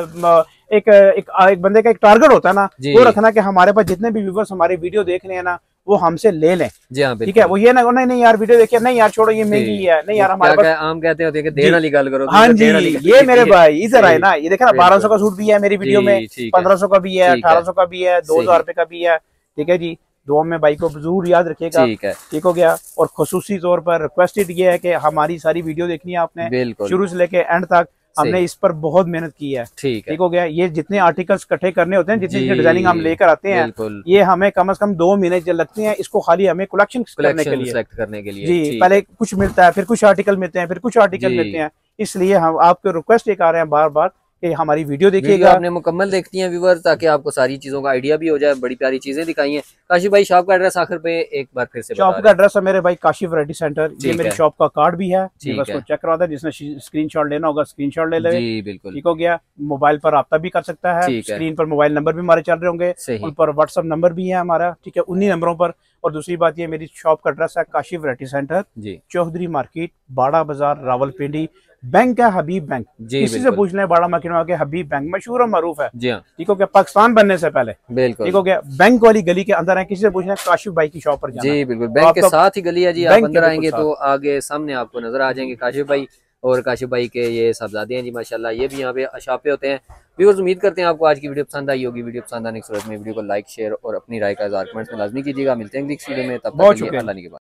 एक एक, एक बंदे का एक टारगेट होता है ना, वो रखना कि हमारे पास जितने भी व्यूवर्स हमारे वीडियो देख रहे हैं ना, वो हमसे ले लें। ठीक है। वो ये ना नहीं नहीं यार वीडियो देखिए, नहीं यार छोड़ो ये महंगी है, नहीं यार हमारे पास आम कहते होते हैं देर वाली गल करो। हाँ जी, ये मेरे भाई इधर आए ना, ये देखा ना बारह सौ का सूट भी है मेरी वीडियो में, पंद्रह सौ का भी है, अठारह सौ का भी है, दो हजार रुपए का भी है, ठीक है जी। दुआ में भाई को जरूर याद रखिएगा, ठीक हो गया। और खुसूसी तौर पर रिक्वेस्टेड ये है कि हमारी सारी वीडियो देखनी है आपने शुरू से लेके एंड तक। हमने इस पर बहुत मेहनत की है, ठीक है, ठीक हो गया। ये जितने आर्टिकल्स इकट्ठे करने होते हैं, जितनी डिजाइनिंग हम लेकर आते हैं, ये हमें कम से कम दो महीने लगते हैं इसको खाली हमें कलेक्शन करने के लिए, सेलेक्ट करने के लिए जी। पहले कुछ मिलता है, फिर कुछ आर्टिकल मिलते हैं, फिर कुछ आर्टिकल मिलते हैं। इसलिए हम आपको रिक्वेस्ट ये कर रहे हैं बार बार कि हमारी वीडियो देखिएगा, आपने मुकम्मल देखती हैं व्यूअर, ताकि आपको सारी चीजों का आइडिया भी हो जाए। बड़ी प्यारी चीजें दिखाई हैं। काशिफ भाई शॉप का एड्रेस आखिर पे एक बार फिर से शॉप का एड्रेस है मेरे भाई काशिफ वैरायटी सेंटर। ये मेरी शॉप का कार्ड भी है, उसको चेक करवा दें। जिसने स्क्रीनशॉट लेना होगा स्क्रीनशॉट ले ले, बिल्कुल ठीक हो गया। मोबाइल पर रब्ता भी कर सकता है, स्क्रीन पर मोबाइल नंबर भी हमारे चल रहे होंगे, उन पर व्हाट्सएप नंबर भी है हमारा, ठीक है, उन्हीं नंबरों पर। और दूसरी बात ये मेरी शॉप का एड्रेस है Kashif variety centre, Chaudhry market, Bara Bazaar, Rawalpindi. Bank है हबीब बैंक, किसी से पूछ लें बाड़ा मार्केट में हबीब बैंक मशहूर और मारूफ है, ठीक हो गया। पाकिस्तान बनने से पहले, ठीक हो गया। बैंक वाली गली के अंदर है, किसी से पूछ लें काशिफ भाई की शॉप पर जाना। जी बिल्कुल, बैंक के साथ ही गली है जी। आप अंदर आएंगे तो आगे सामने आपको नजर आ जाएंगे काशिफ भाई। और काशिफ भाई के ये साहबजादे हैं जी माशाल्लाह, ये भी यहाँ पे शॉप पे होते हैं। व्यूअर्स उम्मीद करते हैं आपको आज की वीडियो पसंद आई होगी। वीडियो पसंद आने की सूरत में वीडियो को लाइक शेयर और अपनी राय का इज़हार कमेंट्स में लाजमी कीजिएगा। मिलते हैं नेक्स्ट वीडियो में, तब तक के लिए अल्लाह निगहबान।